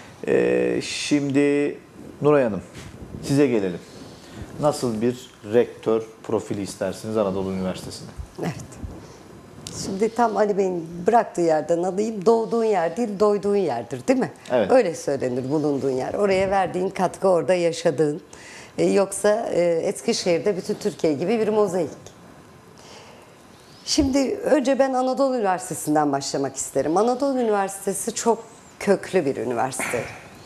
Şimdi Nuray Hanım, size gelelim. Nasıl bir rektör profili istersiniz Anadolu Üniversitesi'nde? Evet. Şimdi tam Ali Bey'in bıraktığı yerden alayım. Doğduğun yer değil, doyduğun yerdir, değil mi? Evet. Öyle söylenir, bulunduğun yer. Oraya verdiğin katkı, orada yaşadığın. Yoksa Eskişehir'de bütün Türkiye gibi bir mozaik. Şimdi önce ben Anadolu Üniversitesi'nden başlamak isterim. Anadolu Üniversitesi çok köklü bir üniversite.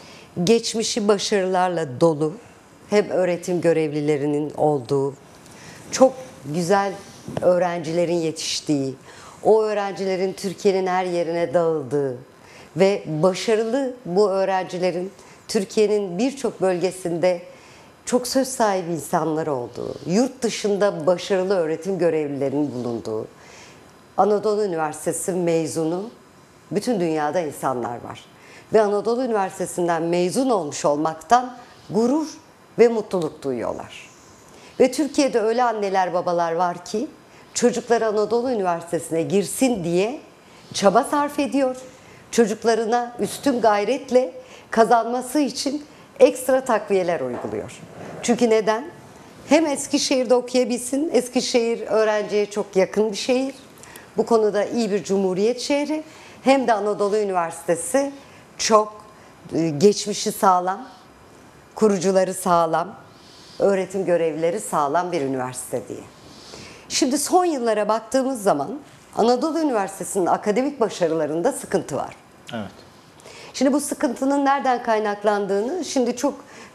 Geçmişi başarılarla dolu, hem öğretim görevlilerinin olduğu, çok güzel öğrencilerin yetiştiği, o öğrencilerin Türkiye'nin her yerine dağıldığı ve başarılı bu öğrencilerin Türkiye'nin birçok bölgesinde çok söz sahibi insanlar olduğu, yurt dışında başarılı öğretim görevlilerinin bulunduğu, Anadolu Üniversitesi mezunu bütün dünyada insanlar var. Ve Anadolu Üniversitesi'nden mezun olmuş olmaktan gurur ve mutluluk duyuyorlar. Ve Türkiye'de öyle anneler babalar var ki çocukları Anadolu Üniversitesi'ne girsin diye çaba sarf ediyor. Çocuklarına üstün gayretle kazanması için ekstra takviyeler uyguluyor. Çünkü neden? Hem Eskişehir'de okuyabilsin, Eskişehir öğrenciye çok yakın bir şehir. Bu konuda iyi bir cumhuriyet şehri. Hem de Anadolu Üniversitesi çok geçmişi sağlam, kurucuları sağlam, öğretim görevlileri sağlam bir üniversite diye. Şimdi son yıllara baktığımız zaman Anadolu Üniversitesi'nin akademik başarılarında sıkıntı var. Evet. Şimdi bu sıkıntının nereden kaynaklandığını şimdi çok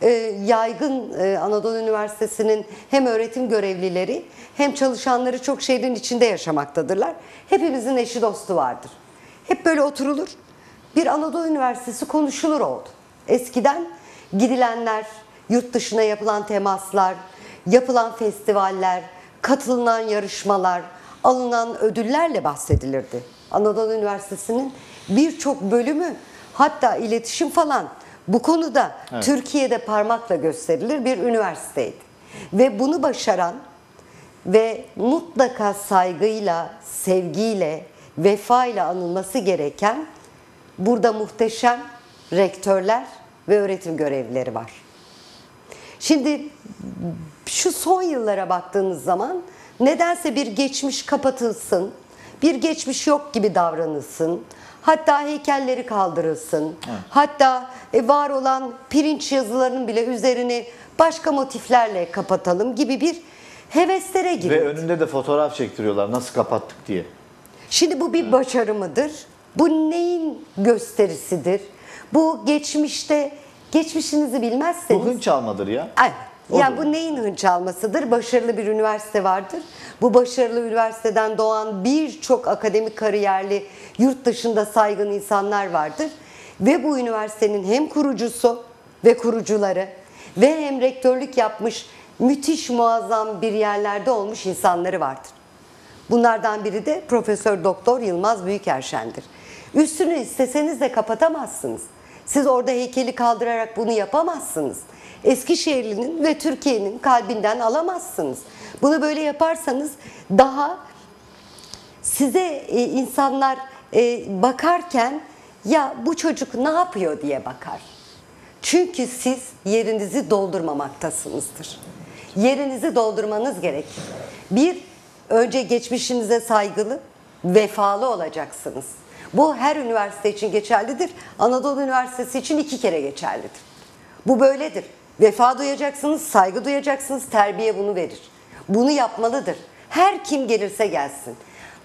yaygın Anadolu Üniversitesi'nin hem öğretim görevlileri hem çalışanları çok şehrin içinde yaşamaktadırlar. Hepimizin eşi dostu vardır. Hep böyle oturulur. Bir Anadolu Üniversitesi konuşulur oldu. Eskiden gidilenler, yurt dışına yapılan temaslar, yapılan festivaller, katılınan yarışmalar, alınan ödüllerle bahsedilirdi. Anadolu Üniversitesi'nin birçok bölümü, hatta iletişim falan bu konuda evet, Türkiye'de parmakla gösterilir bir üniversiteydi. Ve bunu başaran ve mutlaka saygıyla, sevgiyle, vefayla anılması gereken burada muhteşem rektörler ve öğretim görevlileri var. Şimdi şu son yıllara baktığınız zaman nedense bir geçmiş kapatılsın, bir geçmiş yok gibi davranılsın, hatta heykelleri kaldırılsın, evet, hatta var olan pirinç yazılarının bile üzerini başka motiflerle kapatalım gibi bir heveslere giriyor. Ve önünde de fotoğraf çektiriyorlar nasıl kapattık diye. Şimdi bu bir başarı mıdır? Bu neyin gösterisidir? Bu geçmişte, geçmişinizi bilmezseniz... Bu hınç almadır ya. Ay, yani Odur. bu neyin hınç almasıdır? Başarılı bir üniversite vardır. Bu başarılı üniversiteden doğan birçok akademik kariyerli, yurt dışında saygın insanlar vardır. Ve bu üniversitenin hem kurucusu ve kurucuları ve hem rektörlük yapmış müthiş muazzam bir yerlerde olmuş insanları vardır. Bunlardan biri de Profesör Doktor Yılmaz Büyükerşen'dir. Üstünü isteseniz de kapatamazsınız. Siz orada heykeli kaldırarak bunu yapamazsınız. Eskişehirli'nin ve Türkiye'nin kalbinden alamazsınız. Bunu böyle yaparsanız daha size insanlar bakarken ya bu çocuk ne yapıyor diye bakar. Çünkü siz yerinizi doldurmamaktasınızdır. Yerinizi doldurmanız gerek. Önce geçmişinize saygılı, vefalı olacaksınız. Bu her üniversite için geçerlidir. Anadolu Üniversitesi için 2 kere geçerlidir. Bu böyledir. Vefa duyacaksınız, saygı duyacaksınız, terbiye bunu verir. Bunu yapmalıdır. Her kim gelirse gelsin.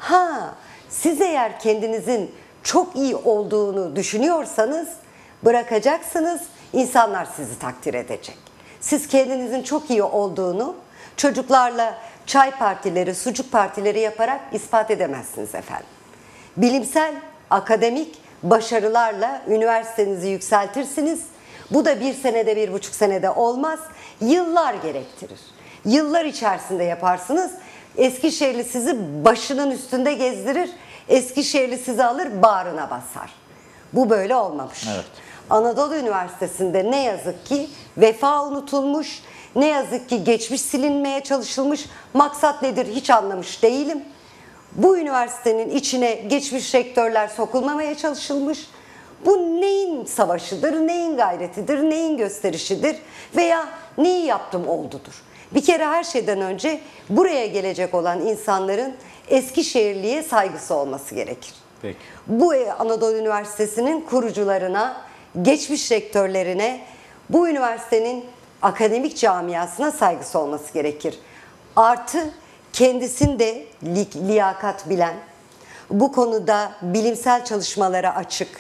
Siz eğer kendinizin çok iyi olduğunu düşünüyorsanız bırakacaksınız, insanlar sizi takdir edecek. Siz kendinizin çok iyi olduğunu çocuklarla çay partileri, sucuk partileri yaparak ispat edemezsiniz efendim. Bilimsel, akademik başarılarla üniversitenizi yükseltirsiniz. Bu da 1 senede, 1,5 senede olmaz. Yıllar gerektirir. Yıllar içerisinde yaparsınız. Eskişehirli sizi başının üstünde gezdirir. Eskişehirli sizi alır bağrına basar. Bu böyle olmamış. Evet. Anadolu Üniversitesi'nde ne yazık ki vefa unutulmuş, ne yazık ki geçmiş silinmeye çalışılmış. Maksat nedir hiç anlamış değilim. Bu üniversitenin içine geçmiş rektörler sokulmamaya çalışılmış. Bu neyin savaşıdır, neyin gayretidir, neyin gösterişidir veya neyi yaptım oldudur. Bir kere her şeyden önce buraya gelecek olan insanların Eskişehirliye saygısı olması gerekir. Peki. Bu Anadolu Üniversitesi'nin kurucularına, geçmiş rektörlerine, bu üniversitenin akademik camiasına saygısı olması gerekir. Artı kendisinde liyakat bilen, bu konuda bilimsel çalışmalara açık,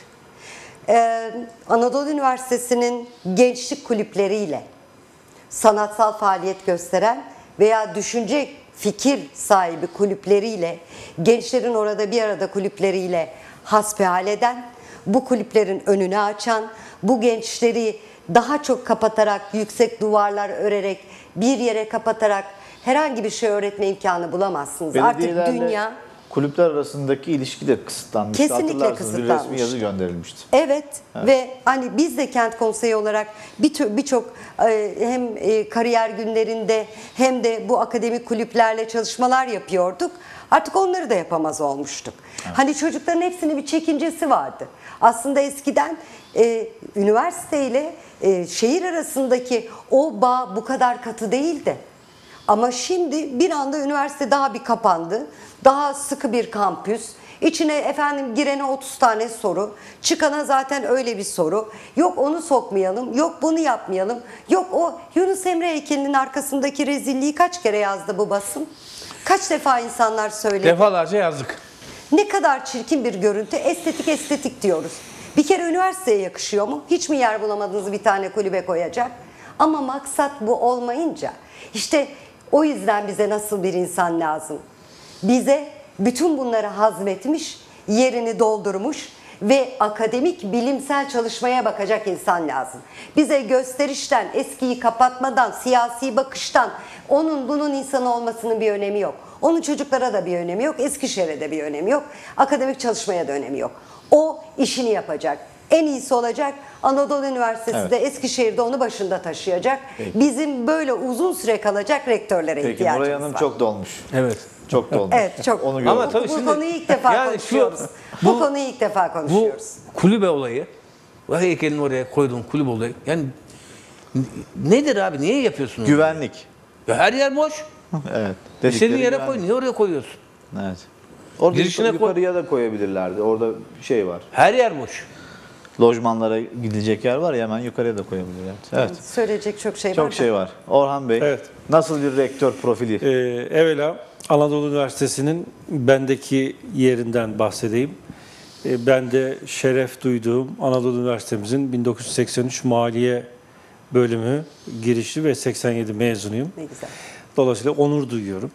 Anadolu Üniversitesi'nin gençlik kulüpleriyle sanatsal faaliyet gösteren veya düşünce fikir sahibi kulüpleriyle, gençlerin orada bir arada kulüpleriyle hasbihal eden, bu kulüplerin önünü açan, bu gençleri daha çok kapatarak, yüksek duvarlar örerek, bir yere kapatarak herhangi bir şey öğretme imkanı bulamazsınız. Artık Belediyelerle dünya... kulüpler arasındaki ilişki de kısıtlanmıştı. Kesinlikle Hatırlarsınız, bir resmi kısıtlanmıştı. yazı gönderilmişti. Evet ve hani biz de kent konseyi olarak birçok hem kariyer günlerinde hem de bu akademik kulüplerle çalışmalar yapıyorduk. Artık onları da yapamaz olmuştuk. Evet. Hani çocukların hepsinin bir çekincesi vardı. Aslında eskiden üniversiteyle şehir arasındaki o bağ bu kadar katı değildi. Ama şimdi bir anda üniversite daha bir kapandı. Daha sıkı bir kampüs. İçine efendim girene 30 tane soru. Çıkana zaten öyle bir soru. Yok onu sokmayalım. Yok bunu yapmayalım. Yok o Yunus Emre heykelinin arkasındaki rezilliği kaç kere yazdı bu basın? Kaç defa insanlar söyledi? Defalarca yazdık. Ne kadar çirkin bir görüntü. Estetik estetik diyoruz. Bir kere üniversiteye yakışıyor mu? Hiç mi yer bulamadınız bir tane kulübe koyacak? Ama maksat bu olmayınca işte o yüzden bize nasıl bir insan lazım? Bize bütün bunları hazmetmiş, yerini doldurmuş ve akademik bilimsel çalışmaya bakacak insan lazım. Bize gösterişten, eskiyi kapatmadan, siyasi bakıştan onun bunun insan olmasının bir önemi yok. Onun çocuklara da bir önemi yok, Eskişehir'e de bir önemi yok, akademik çalışmaya da önemi yok. O işini yapacak. En iyisi olacak. Anadolu Üniversitesi de Eskişehir'de onu başında taşıyacak. Peki. Bizim böyle uzun süre kalacak rektörlere Peki, ihtiyacımız Nuray Hanım var. çok dolmuş. Evet. Çok dolmuş. Evet, çok. Onu gördüm. Ama tabii bu şimdi, konuyu ilk defa yani konuşuyoruz. Bu konuyu ilk defa konuşuyoruz. Bu kulübe olayı, bu heykelin oraya koyduğun kulübe olayı, yani nedir abi? Niye yapıyorsun onu? Güvenlik. Ya her yer boş. Evet. İstediğin Dedikleri yere güvenlik. koy. Niye oraya koyuyorsun? Evet. Orada Girişine koy. yukarıya da koyabilirlerdi. Orada şey var. Her yer boş. Lojmanlara gidilecek yer var ya, hemen yukarıya da koyabilirlerdi. Evet. Söyleyecek çok şey var. Çok şey var. Orhan Bey, Evet. nasıl bir rektör profili? Evvela Anadolu Üniversitesi'nin bendeki yerinden bahsedeyim. Ben de şeref duyduğum Anadolu Üniversitemizin 1983 Maliye Bölümü girişli ve 87 mezunuyum. Ne güzel. Dolayısıyla onur duyuyorum.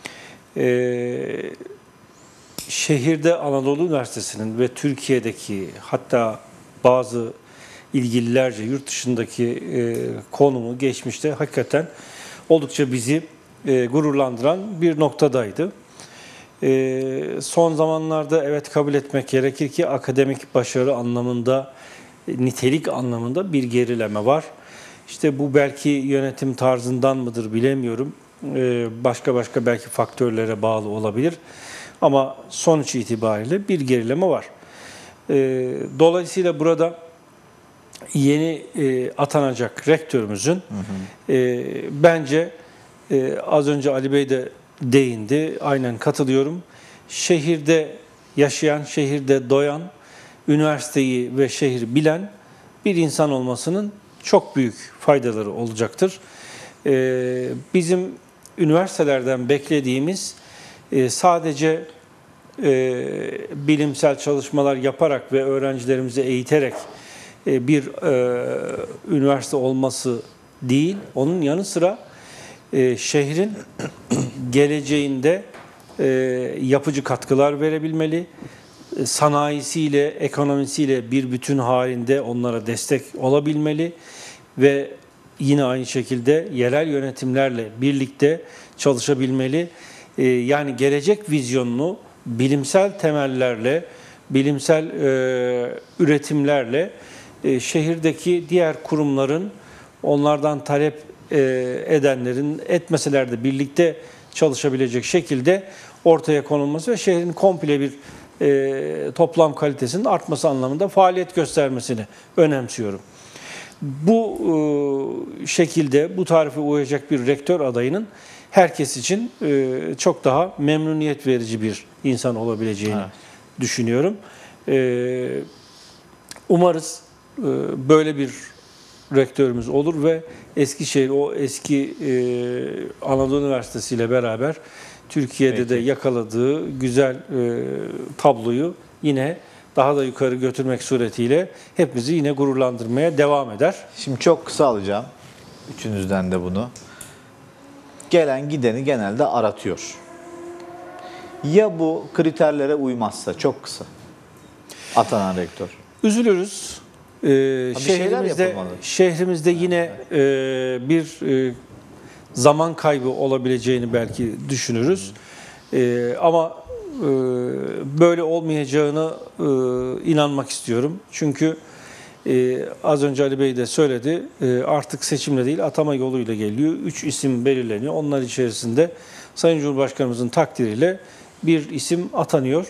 Şehirde Anadolu Üniversitesi'nin ve Türkiye'deki, hatta bazı ilgililerce yurt dışındaki konumu geçmişte hakikaten oldukça bizi gururlandıran bir noktadaydı. Son zamanlarda evet kabul etmek gerekir ki akademik başarı anlamında, nitelik anlamında bir gerileme var. İşte bu belki yönetim tarzından mıdır bilemiyorum. Başka belki faktörlere bağlı olabilir. Ama sonuç itibariyle bir gerileme var. Dolayısıyla burada yeni atanacak rektörümüzün bence az önce Ali Bey de değindi. Aynen katılıyorum. Şehirde yaşayan, şehirde doyan, üniversiteyi ve şehri bilen bir insan olmasının çok büyük faydaları olacaktır. Bizim üniversitelerden beklediğimiz sadece bilimsel çalışmalar yaparak ve öğrencilerimizi eğiterek bir üniversite olması değil, onun yanı sıra şehrin geleceğinde yapıcı katkılar verebilmeli, sanayisiyle, ekonomisiyle bir bütün halinde onlara destek olabilmeli ve yine aynı şekilde yerel yönetimlerle birlikte çalışabilmeli. Yani gelecek vizyonunu bilimsel temellerle, bilimsel üretimlerle şehirdeki diğer kurumların, onlardan talep edenlerin etmeseler de birlikte çalışabilecek şekilde ortaya konulması ve şehrin komple bir toplam kalitesinin artması anlamında faaliyet göstermesini önemsiyorum. Bu şekilde bu tarife uyacak bir rektör adayının herkes için çok daha memnuniyet verici bir insan olabileceğini düşünüyorum. Umarız böyle bir rektörümüz olur ve Eskişehir o eski Anadolu Üniversitesi ile beraber Türkiye'de de yakaladığı güzel tabloyu yine daha da yukarı götürmek suretiyle hepimizi yine gururlandırmaya devam eder. Şimdi çok kısa alacağım. Üçünüzden de bunu. Gelen gideni genelde aratıyor. Ya bu kriterlere uymazsa, çok kısa, atanan rektör. Üzülürüz. Şehrimizde yine bir zaman kaybı olabileceğini belki düşünürüz. Ama böyle olmayacağını inanmak istiyorum. Çünkü az önce Ali Bey de söyledi, artık seçimle değil atama yoluyla geliyor. 3 isim belirleniyor. Onlar içerisinde Sayın Cumhurbaşkanımızın takdiriyle bir isim atanıyor.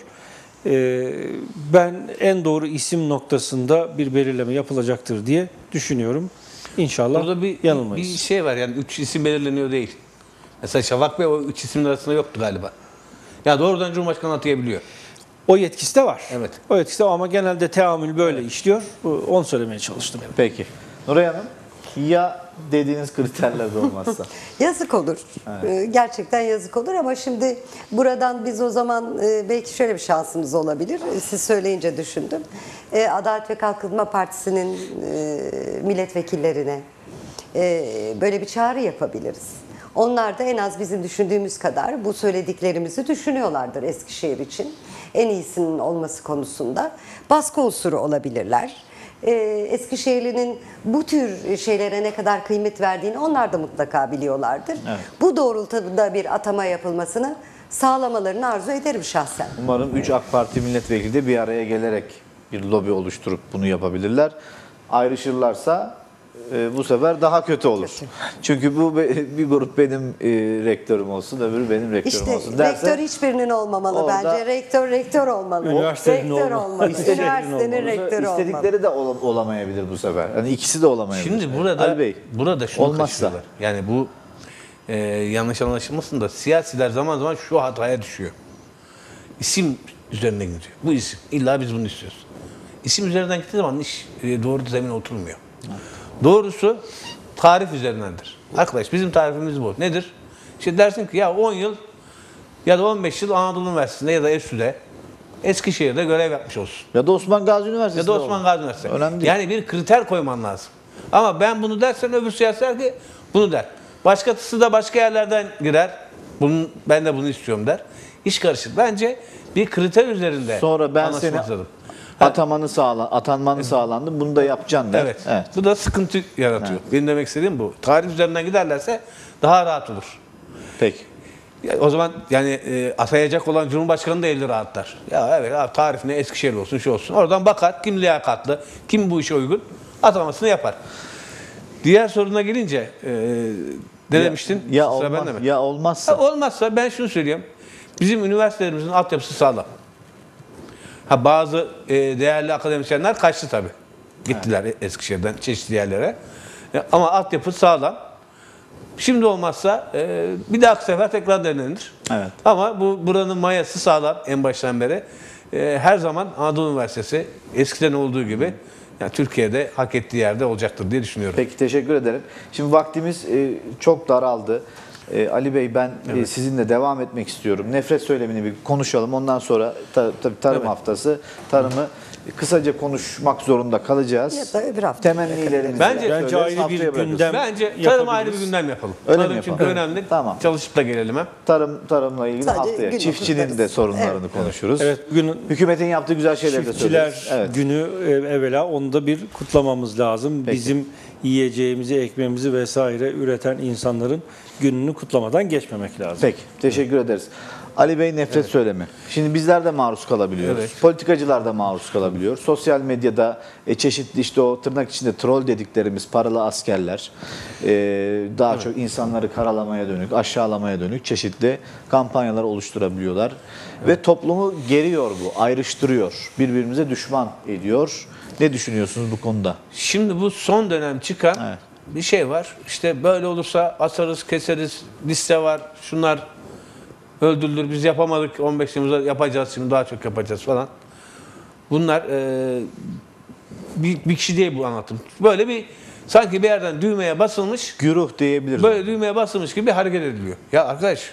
Ben en doğru isim noktasında bir belirleme yapılacaktır diye düşünüyorum. İnşallah Burada yanılmayız. bir şey var yani 3 isim belirleniyor değil. Mesela Şafak Bey o 3 ismin arasında yoktu galiba. Ya doğrudan Cumhurbaşkanı atayabiliyor. O yetkisi de var. Evet. O yetkisi de var ama genelde teamül böyle işliyor. Onu söylemeye çalıştım. Peki. Nuray Hanım, ya dediğiniz kriterlerde olmazsa? Yazık olur. Gerçekten yazık olur ama şimdi buradan biz o zaman belki şöyle bir şansımız olabilir. Siz söyleyince düşündüm. Adalet ve Kalkınma Partisi'nin milletvekillerine böyle bir çağrı yapabiliriz. Onlar da en az bizim düşündüğümüz kadar bu söylediklerimizi düşünüyorlardır Eskişehir için. En iyisinin olması konusunda baskı unsuru olabilirler. Eskişehirli'nin bu tür şeylere ne kadar kıymet verdiğini onlar da mutlaka biliyorlardır. Evet. Bu doğrultuda bir atama yapılmasını sağlamalarını arzu ederim şahsen. Umarım 3 AK Parti milletvekili de bir araya gelerek bir lobi oluşturup bunu yapabilirler. Ayrışırlarsa bu sefer daha kötü olur. Çünkü bu bir grup benim rektörüm olsun, öbürü benim rektörüm İşte olsun derse rektör hiçbirinin olmamalı orada- bence. Rektör olmalı. Üniversitenin Rektör olmalı. olmalı. İstediklerinin Üniversitenin olmalı. rektörü olmalı. istedikleri de olamayabilir bu sefer. Yani ikisi de olamayabilir. Şimdi Ali Bey, burada şunu olmazsa kaçırıyorlar. Yani bu yanlış anlaşılmasın da siyasiler zaman zaman şu hataya düşüyor. İsim üzerine gidiyor. Bu isim. İlla biz bunu istiyoruz. İsim üzerinden gittiği zaman iş doğru zemine oturmuyor. Doğrusu tarif üzerindendir. Arkadaş bizim tarifimiz bu. Nedir? İşte dersin ki ya 10 yıl ya da 15 yıl Anadolu Üniversitesi'nde ya da ESÜ'de Eskişehir'de görev yapmış olsun. ya da Osman Gazi Ya Üniversitesi'nde da Osman Gazi Üniversitesi. Önemli değil. Yani bir kriter koyman lazım. Ama ben bunu dersen öbür siyasi der ki bunu der. Başkası da başka yerlerden girer. Ben de bunu istiyorum der. İş karışır. Bence bir kriter üzerinde Sonra ben anlaşmak seni lazım. atanmanı sağlandı. Bunu da yapacaksın der. Evet. Bu da sıkıntı yaratıyor. Benim demek istediğim bu. Tarih üzerinden giderlerse daha rahat olur. Peki. Ya, o zaman yani atayacak olan Cumhurbaşkanı da eli rahatlar. Ya evet abi tarifine Eskişehir olsun şu olsun. Oradan bakar kim liyakatlı, kim bu işe uygun atamasını yapar. Diğer soruna gelince ne demiştin? Ya Sıra olmaz, bende mi? ya olmazsa. Olmazsa ben şunu söyleyeyim. Bizim üniversitelerimizin altyapısı sağlam. Bazı değerli akademisyenler kaçtı tabii. Gittiler Eskişehir'den çeşitli yerlere. Ama altyapı sağlam. Şimdi olmazsa bir dahaki sefer tekrar denenir. Evet. Ama buranın mayası sağlam en baştan beri. Her zaman Anadolu Üniversitesi eskiden olduğu gibi yani Türkiye'de hak ettiği yerde olacaktır diye düşünüyorum. Peki teşekkür ederim. Şimdi vaktimiz çok daraldı. Ali Bey ben sizinle devam etmek istiyorum. Nefret söylemini bir konuşalım. Ondan sonra tabii tarım haftası. Tarımı kısaca konuşmak zorunda kalacağız. Ya da öbür hafta. Temennilerimizi Bence Bence ayrı bir haftaya bırakırız. gündem Bence tarım yapabiliriz. ayrı bir gündem yapalım. Öyle mi Tarım çünkü yapalım? önemli. Tamam. Çalışıp da gelelim hem. Tarımla ilgili Sadece haftaya günü çiftçinin de kutlarız. sorunlarını konuşuruz. Evet, bugün Hükümetin yaptığı güzel şeyleri de söyleriz. Çiftçiler Evet. günü evvela onu da bir kutlamamız lazım. Peki. Bizim yiyeceğimizi, ekmeğimizi vesaire üreten insanların gününü kutlamadan geçmemek lazım. Peki, teşekkür ederiz. Ali Bey nefret söylemi. Şimdi bizler de maruz kalabiliyoruz. Evet. Politikacılar da maruz kalabiliyor. Sosyal medyada çeşitli işte o tırnak içinde troll dediklerimiz paralı askerler daha çok insanları karalamaya dönük, aşağılamaya dönük çeşitli kampanyalar oluşturabiliyorlar. Ve toplumu geriyor bu, ayrıştırıyor, birbirimize düşman ediyor. Ne düşünüyorsunuz bu konuda? Şimdi bu son dönem çıkan Evet. bir şey var. İşte böyle olursa asarız, keseriz, liste var, şunlar öldürülür, biz yapamadık, 15 Temmuz'da yapacağız, şimdi daha çok yapacağız falan. Bunlar bir kişi değil bu anlatım. Böyle bir sanki bir yerden düğmeye basılmış, Güruh diyebiliriz. böyle düğmeye basılmış gibi bir hareket ediliyor. Ya arkadaş,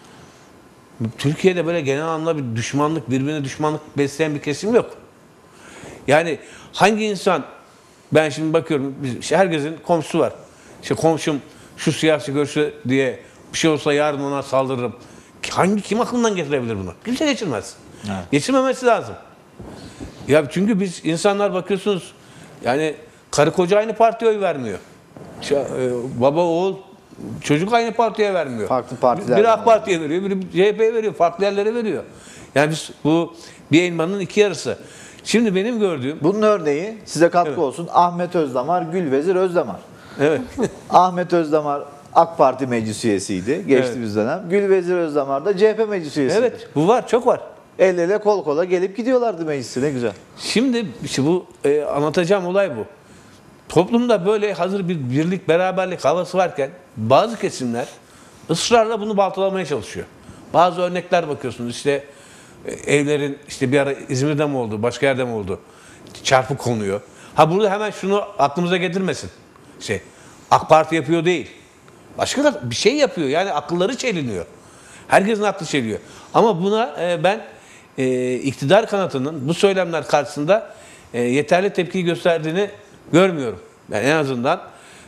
Türkiye'de böyle genel anlamda bir düşmanlık, birbirine düşmanlık besleyen bir kesim yok. Yani hangi insan, ben şimdi bakıyorum, işte herkesin komşusu var. İşte komşum şu siyasi görüşü diye bir şey olsa yarın ona saldırırım. Kim aklından getirebilir bunu? Kimse geçirmez. Evet. Geçirmemesi lazım. Ya çünkü biz insanlar bakıyorsunuz, yani karı koca aynı partiye oy vermiyor. İşte, baba oğul çocuk aynı partiye vermiyor. Farklı partiler Biri var. AK Parti'ye veriyor, biri CHP'ye veriyor, farklı yerlere veriyor. Yani biz bu bir elmanın iki yarısı. Şimdi benim gördüğüm, Bunun örneği size katkı Evet. olsun. Ahmet Özdamar, Gülvezir Özdamar. evet. Ahmet Özdamar AK Parti meclis üyesiydi geçtiğimiz dönem. Gülvezir Özdamar da CHP meclis üyesiydi. Evet, bu var, çok var. El ele kol kola gelip gidiyorlardı meclise, ne güzel. Şimdi işte bu anlatacağım olay bu. Toplumda böyle hazır bir birlik, beraberlik havası varken bazı kesimler ısrarla bunu baltalamaya çalışıyor. Bazı örnekler bakıyorsunuz, işte evlerin işte bir ara İzmir'de mi oldu, başka yerde mi oldu? Çarpık konuyor. Ha burada hemen şunu aklımıza getirmesin. AK Parti yapıyor değil. Başka bir şey yapıyor. Yani akılları çeliniyor. Herkesin aklı çeliyor. Ama buna ben iktidar kanatının bu söylemler karşısında yeterli tepki gösterdiğini görmüyorum. Yani en azından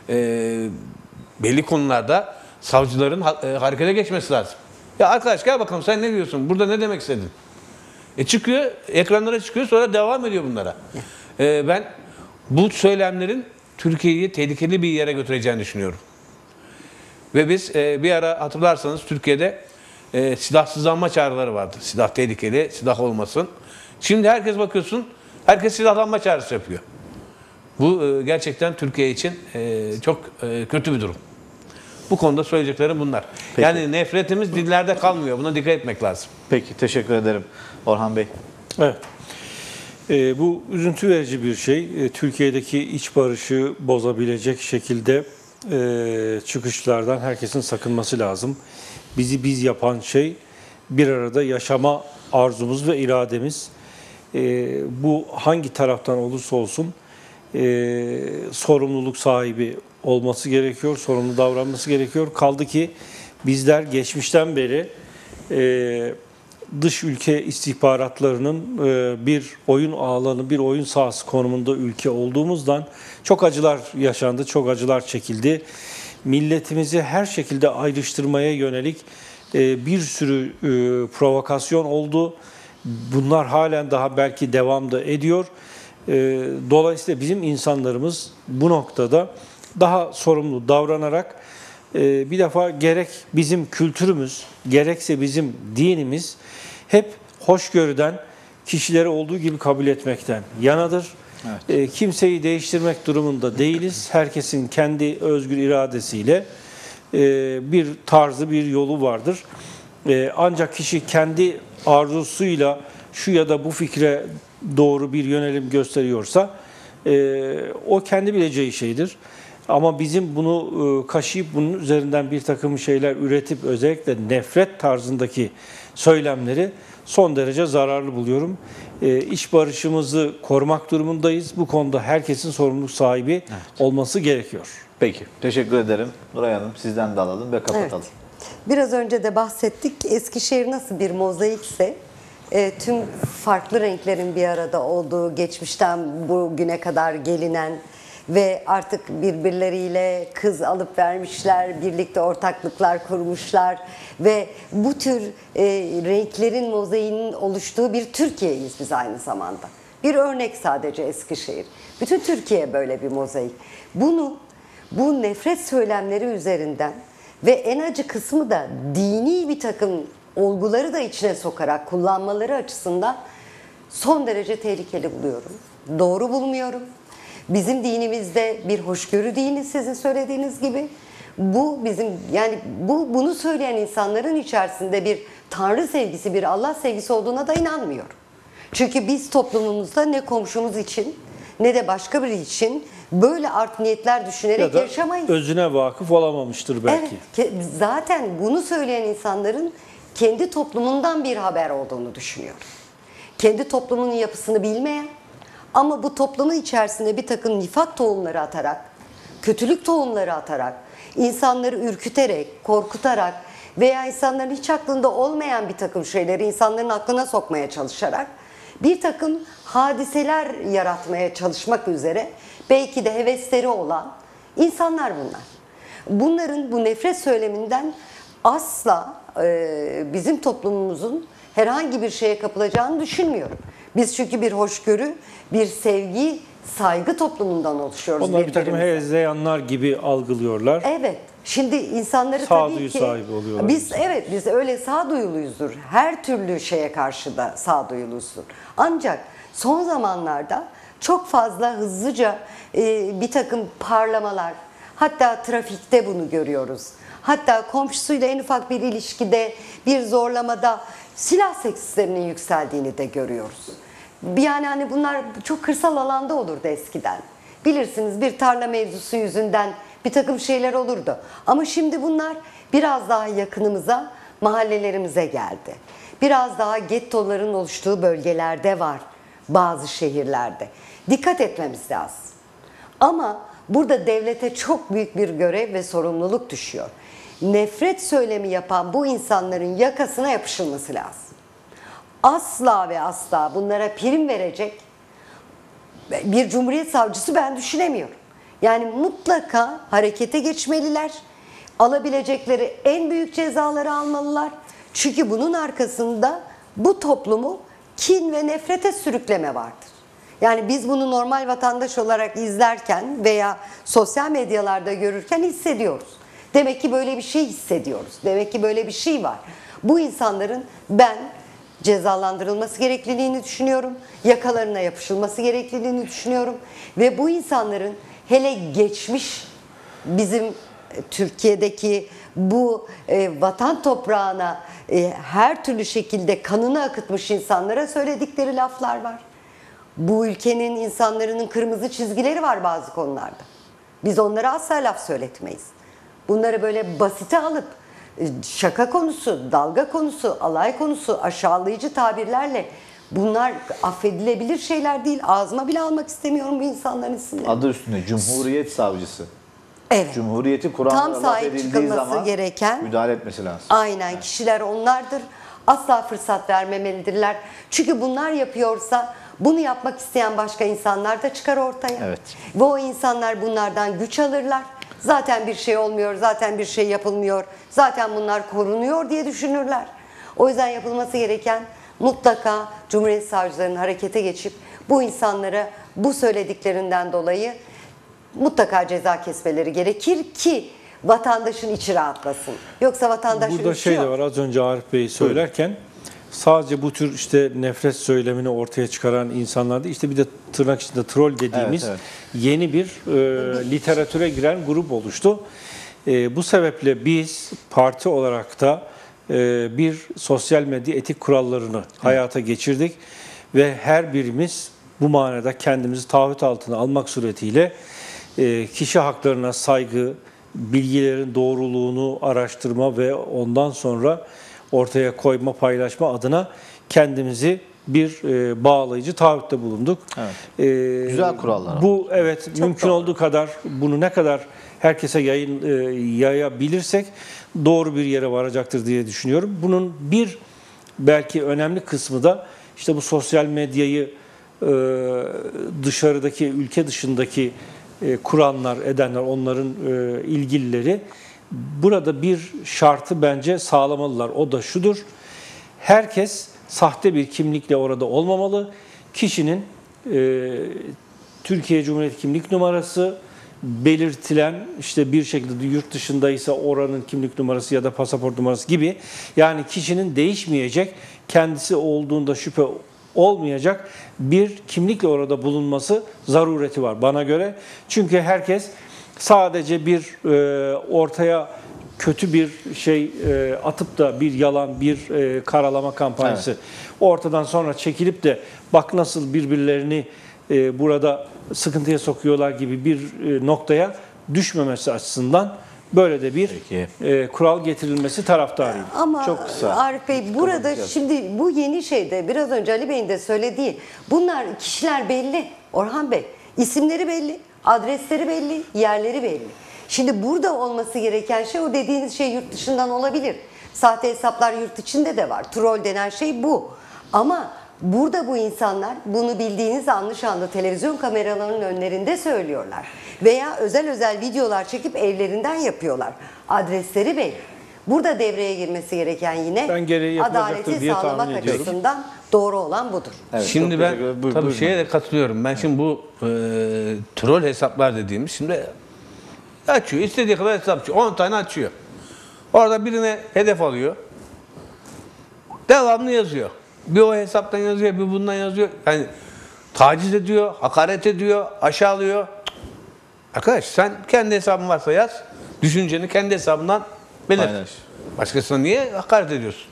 belli konularda savcıların harekete geçmesi lazım. Ya arkadaş gel bakalım, sen ne diyorsun? Burada ne demek istedin? Çıkıyor, ekranlara çıkıyor, sonra devam ediyor bunlara. Ben bu söylemlerin Türkiye'yi tehlikeli bir yere götüreceğini düşünüyorum. Ve biz bir ara hatırlarsanız Türkiye'de silahsızlanma çağrıları vardı. Silah tehlikeli, silah olmasın. Şimdi herkes bakıyorsun, herkes silahlanma çağrısı yapıyor. Bu gerçekten Türkiye için çok kötü bir durum. Bu konuda söyleyeceklerim bunlar. Peki. Yani nefretimiz dillerde kalmıyor. Buna dikkat etmek lazım. Peki, teşekkür ederim Orhan Bey. Evet. Bu üzüntü verici bir şey. Türkiye'deki iç barışı bozabilecek şekilde çıkışlardan herkesin sakınması lazım. Bizi biz yapan şey bir arada yaşama arzumuz ve irademiz. Bu hangi taraftan olursa olsun sorumluluk sahibi olması gerekiyor, sorumlu davranması gerekiyor. Kaldı ki bizler geçmişten beri dış ülke istihbaratlarının bir oyun alanı, bir oyun sahası konumunda ülke olduğumuzdan çok acılar yaşandı, çok acılar çekildi. Milletimizi her şekilde ayrıştırmaya yönelik bir sürü provokasyon oldu. Bunlar halen daha belki devam da ediyor. Dolayısıyla bizim insanlarımız bu noktada daha sorumlu davranarak bir defa gerek bizim kültürümüz, gerekse bizim dinimiz hep hoşgörüden, kişileri olduğu gibi kabul etmekten yanadır. Evet. Kimseyi değiştirmek durumunda değiliz. Herkesin kendi özgür iradesiyle bir tarzı, bir yolu vardır. Ancak kişi kendi arzusuyla şu ya da bu fikre doğru bir yönelim gösteriyorsa o kendi bileceği şeydir. Ama bizim bunu kaşıyıp bunun üzerinden bir takım şeyler üretip özellikle nefret tarzındaki söylemleri son derece zararlı buluyorum. iç barışımızı korumak durumundayız. Bu konuda herkesin sorumluluk sahibi olması gerekiyor. Peki. Teşekkür ederim. Nuray Hanım sizden de alalım ve kapatalım. Evet. Biraz önce de bahsettik. Eskişehir nasıl bir mozaikse tüm farklı renklerin bir arada olduğu, geçmişten bugüne kadar gelinen ve artık birbirleriyle kız alıp vermişler, birlikte ortaklıklar kurmuşlar ve bu tür renklerin mozaiğinin oluştuğu bir Türkiye'yiz biz aynı zamanda. Bir örnek sadece Eskişehir. Bütün Türkiye böyle bir mozaik. Bu nefret söylemleri üzerinden ve en acı kısmı da dini bir takım olguları da içine sokarak kullanmaları açısından son derece tehlikeli buluyorum. Doğru bulmuyorum. Bizim dinimizde bir hoşgörü dini sizin söylediğiniz gibi. Bunu söyleyen insanların içerisinde bir Tanrı sevgisi, bir Allah sevgisi olduğuna da inanmıyorum. Çünkü biz toplumumuzda ne komşumuz için ne de başka biri için böyle art niyetler düşünerek Ya da yaşamayız. özüne vakıf olamamıştır belki. Evet, zaten bunu söyleyen insanların kendi toplumundan bir haber olduğunu düşünüyorum. Kendi toplumunun yapısını bilmeyen ama bu toplumun içerisinde bir takım nifak tohumları atarak, kötülük tohumları atarak, insanları ürküterek, korkutarak veya insanların hiç aklında olmayan bir takım şeyleri insanların aklına sokmaya çalışarak bir takım hadiseler yaratmaya çalışmak üzere belki de hevesleri olan insanlar bunlar. Bunların bu nefret söyleminden asla bizim toplumumuzun herhangi bir şeye kapılacağını düşünmüyorum. Biz çünkü bir hoşgörü, bir sevgi, saygı toplumundan oluşuyoruz. Onlar bir takım birbirimize. hezeyanlar gibi algılıyorlar. Evet. Şimdi insanları Sağduyu tabii ki sahibi oluyorlar. biz öyle sağduyuluyuzdur. Her türlü şeye karşı da sağduyuluyuzdur. Ancak son zamanlarda çok fazla hızlıca bir takım parlamalar, hatta trafikte bunu görüyoruz. Hatta komşusuyla en ufak bir ilişkide, bir zorlamada silah seslerinin yükseldiğini de görüyoruz. Yani hani bunlar çok kırsal alanda olurdu eskiden. Bilirsiniz bir tarla mevzusu yüzünden bir takım şeyler olurdu. Ama şimdi bunlar biraz daha yakınımıza, mahallelerimize geldi. Biraz daha gettoların oluştuğu bölgelerde var bazı şehirlerde. Dikkat etmemiz lazım. Ama burada devlete çok büyük bir görev ve sorumluluk düşüyor. Nefret söylemi yapan bu insanların yakasına yapışılması lazım. Asla ve asla bunlara prim verecek bir cumhuriyet savcısı ben düşünemiyorum. Yani mutlaka harekete geçmeliler. Alabilecekleri en büyük cezaları almalılar. Çünkü bunun arkasında bu toplumu kin ve nefrete sürükleme vardır. Yani biz bunu normal vatandaş olarak izlerken veya sosyal medyalarda görürken hissediyoruz. Demek ki böyle bir şey hissediyoruz. Demek ki böyle bir şey var. Bu insanların ben cezalandırılması gerekliliğini düşünüyorum. Yakalarına yapışılması gerekliliğini düşünüyorum. Ve bu insanların hele geçmiş bizim Türkiye'deki bu vatan toprağına her türlü şekilde kanını akıtmış insanlara söyledikleri laflar var. Bu ülkenin insanların kırmızı çizgileri var bazı konularda. Biz onlara asla laf söyletmeyiz. Bunları böyle basite alıp şaka konusu, dalga konusu, alay konusu, aşağılayıcı tabirlerle bunlar affedilebilir şeyler değil. Ağzıma bile almak istemiyorum bu insanların isimlerini. Adı üstünde Cumhuriyet Savcısı. Evet. Cumhuriyeti Tam Kur'an'a laf sahip edildiği çıkılması zaman gereken, müdahale etmesi lazım. aynen kişiler onlardır. Asla fırsat vermemelidirler. Çünkü bunlar yapıyorsa bunu yapmak isteyen başka insanlar da çıkar ortaya. Evet. Ve o insanlar bunlardan güç alırlar. Zaten bir şey olmuyor, zaten bir şey yapılmıyor, zaten bunlar korunuyor diye düşünürler. O yüzden yapılması gereken mutlaka Cumhuriyet Savcılarının harekete geçip bu insanlara bu söylediklerinden dolayı mutlaka ceza kesmeleri gerekir ki vatandaşın içi rahatlasın. Yoksa vatandaşın Burada içi şey de yok. var, az önce Arif Bey söylerken sadece bu tür işte nefret söylemini ortaya çıkaran insanlar değil, işte bir de tırnak içinde troll dediğimiz Evet, yeni bir literatüre giren grup oluştu. Bu sebeple biz parti olarak da bir sosyal medya etik kurallarını hayata geçirdik ve her birimiz bu manada kendimizi taahhüt altına almak suretiyle kişi haklarına saygı, bilgilerin doğruluğunu araştırma ve ondan sonra ortaya koyma, paylaşma adına kendimizi bir bağlayıcı taahhütte bulunduk. Evet. Güzel kurallar. Bu evet mümkün doğru. olduğu kadar bunu ne kadar herkese yayabilirsek doğru bir yere varacaktır diye düşünüyorum. Bunun bir belki önemli kısmı da işte bu sosyal medyayı dışarıdaki, ülke dışındaki kuranlar, edenler, onların ilgilileri burada bir şartı bence sağlamalılar. O da şudur: herkes sahte bir kimlikle orada olmamalı. Kişinin Türkiye Cumhuriyeti kimlik numarası belirtilen, işte bir şekilde yurt dışındaysa oranın kimlik numarası ya da pasaport numarası gibi, yani kişinin değişmeyecek, kendisi olduğunda şüphe olmayacak bir kimlikle orada bulunması zarureti var bana göre. Çünkü herkes sadece bir ortaya kötü bir şey atıp da bir yalan, bir karalama kampanyası ortadan sonra çekilip de bak nasıl birbirlerini burada sıkıntıya sokuyorlar gibi bir noktaya düşmemesi açısından böyle de bir kural getirilmesi taraftarıyım. Ama Çok kısa. Arif Bey burada şimdi bu yeni şeyde biraz önce Ali Bey'in de söylediği, bunlar kişiler belli Orhan Bey. İsimleri belli, adresleri belli, yerleri belli. Şimdi burada olması gereken şey, o dediğiniz şey yurt dışından olabilir. Sahte hesaplar yurt içinde de var. Troll denen şey bu. Ama burada bu insanlar bunu bildiğiniz anda televizyon kameralarının önlerinde söylüyorlar. Veya özel videolar çekip evlerinden yapıyorlar. Adresleri belli. Burada devreye girmesi gereken yine Ben gereği yapılacaktır adaleti diye sağlamak tahmin ediyorum. açısından doğru olan budur. Evet, Şimdi çok ben teşekkür ederim. tabii Buyurun. şeye de katılıyorum. Ben şimdi bu troll hesaplar dediğimiz şimdi açıyor. İstediği kadar hesapçı. 10 tane açıyor. Orada birine hedef alıyor. Devamlı yazıyor. Bir o hesaptan yazıyor, bir bundan yazıyor. Yani taciz ediyor, hakaret ediyor, aşağılıyor. Arkadaş sen kendi hesabın varsa yaz. Düşünceni kendi hesabından belirt. Paylaş. Başkasına niye hakaret ediyorsun?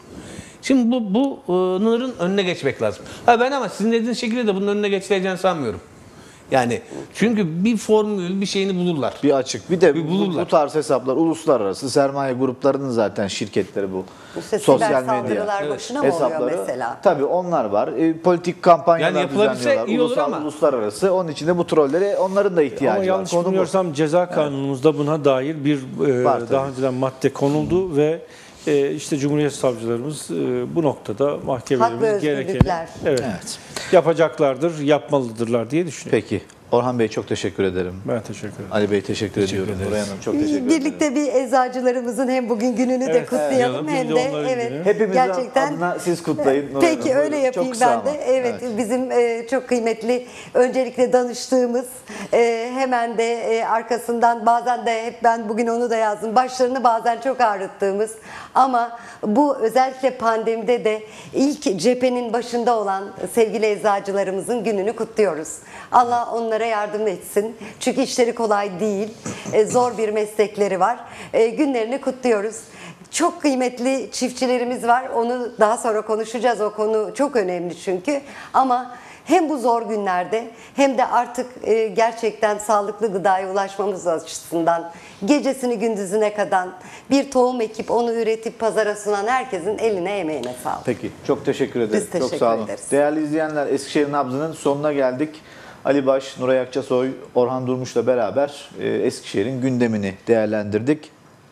Şimdi bunların önüne geçmek lazım. Ben ama sizin dediğiniz şekilde de bunun önüne geçileceğini sanmıyorum. Yani çünkü bir formül, bir şeyini bulurlar. Bir açık. Bir de Bir bulurlar. bu tarz hesaplar uluslararası sermaye gruplarının zaten şirketleri bu. İşte Sosyal siber medya saldırılar başına mı oluyor mesela? Tabii onlar var. Politik kampanyalar Yani yapılabilse düzenliyorlar. iyi olur Ulusal, ama. uluslararası. Onun için de bu trollere onların da ihtiyacı Ama var. yanlış Konu bu. bilmiyorsam ceza kanunumuzda buna dair bir Var tabii. daha önceden madde konuldu ve işte Cumhuriyet savcılarımız bu noktada Hak ve mahkemelerimiz gerekeni özgürlükler. evet, yapacaklardır, yapmalıdırlar diye düşünüyorum. Peki. Orhan Bey çok teşekkür ederim. Ben teşekkür ederim. Ali Bey teşekkür ediyorum. Nuray Hanım çok teşekkür ederim. Birlikte bir eczacılarımızın hem bugün gününü de Evet, kutlayalım evet. hem Biz de de onların evet günü. Hepimizin gerçekten adına siz kutlayın. Nuray Peki Hanım. öyle Buyurun. yapayım Çok kısa ben ama. de. Evet, bizim çok kıymetli öncelikle danıştığımız hemen de arkasından bazen de hep ben bugün onu da yazdım. Başlarını bazen çok ağrıttığımız ama bu özellikle pandemide de ilk cephenin başında olan sevgili eczacılarımızın gününü kutluyoruz. Allah onlara yardım etsin. Çünkü işleri kolay değil. Zor bir meslekleri var. Günlerini kutluyoruz. Çok kıymetli çiftçilerimiz var. Onu daha sonra konuşacağız. O konu çok önemli çünkü. Ama hem bu zor günlerde hem de artık gerçekten sağlıklı gıdaya ulaşmamız açısından gecesini gündüzüne kadar bir tohum ekip onu üretip pazara sunan herkesin eline emeğine sağlık. Peki. Çok teşekkür ederim. Biz teşekkür çok sağ olun. ederiz. Değerli izleyenler, Eskişehir Nabzı'nın sonuna geldik. Ali Baş, Nuray Akçasoy, Orhan Durmuş'la beraber Eskişehir'in gündemini değerlendirdik.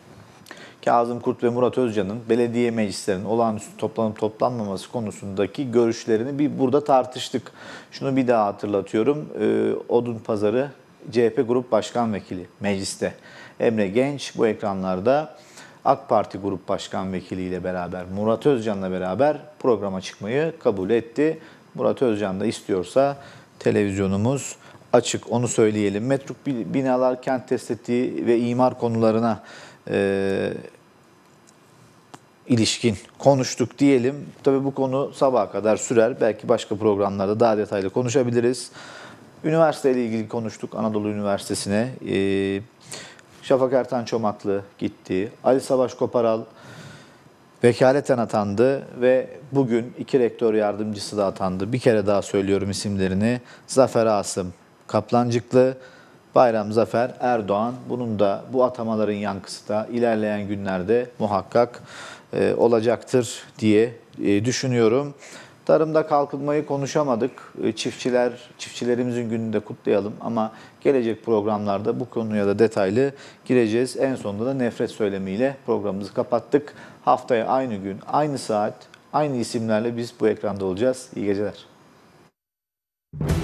Kazım Kurt ve Murat Özcan'ın belediye meclislerinin olağanüstü toplanıp toplanmaması konusundaki görüşlerini bir burada tartıştık. Şunu bir daha hatırlatıyorum. Odunpazarı CHP Grup Başkan Vekili mecliste Emre Genç bu ekranlarda AK Parti Grup Başkan Vekili ile beraber Murat Özcan'la beraber programa çıkmayı kabul etti. Murat Özcan da istiyorsa televizyonumuz açık, onu söyleyelim. Metruk binalar, kent test ettiği ve imar konularına ilişkin konuştuk diyelim. Tabii bu konu sabaha kadar sürer. Belki başka programlarda daha detaylı konuşabiliriz. Üniversiteyle ilgili konuştuk. Anadolu Üniversitesi'ne. Şafak Ertan Çomaklı gitti. Ali Savaş Koparal vekaleten atandı ve bugün 2 rektör yardımcısı da atandı. Bir kere daha söylüyorum isimlerini. Zafer Asım Kaplancıklı, Bayram Zafer Erdoğan. Bunun da bu atamaların yankısı da ilerleyen günlerde muhakkak olacaktır diye düşünüyorum. Tarımda kalkınmayı konuşamadık. Çiftçilerimizin gününü de kutlayalım ama gelecek programlarda bu konuya da detaylı gireceğiz. En sonunda da nefret söylemiyle programımızı kapattık. Haftaya aynı gün, aynı saat, aynı isimlerle biz bu ekranda olacağız. İyi geceler.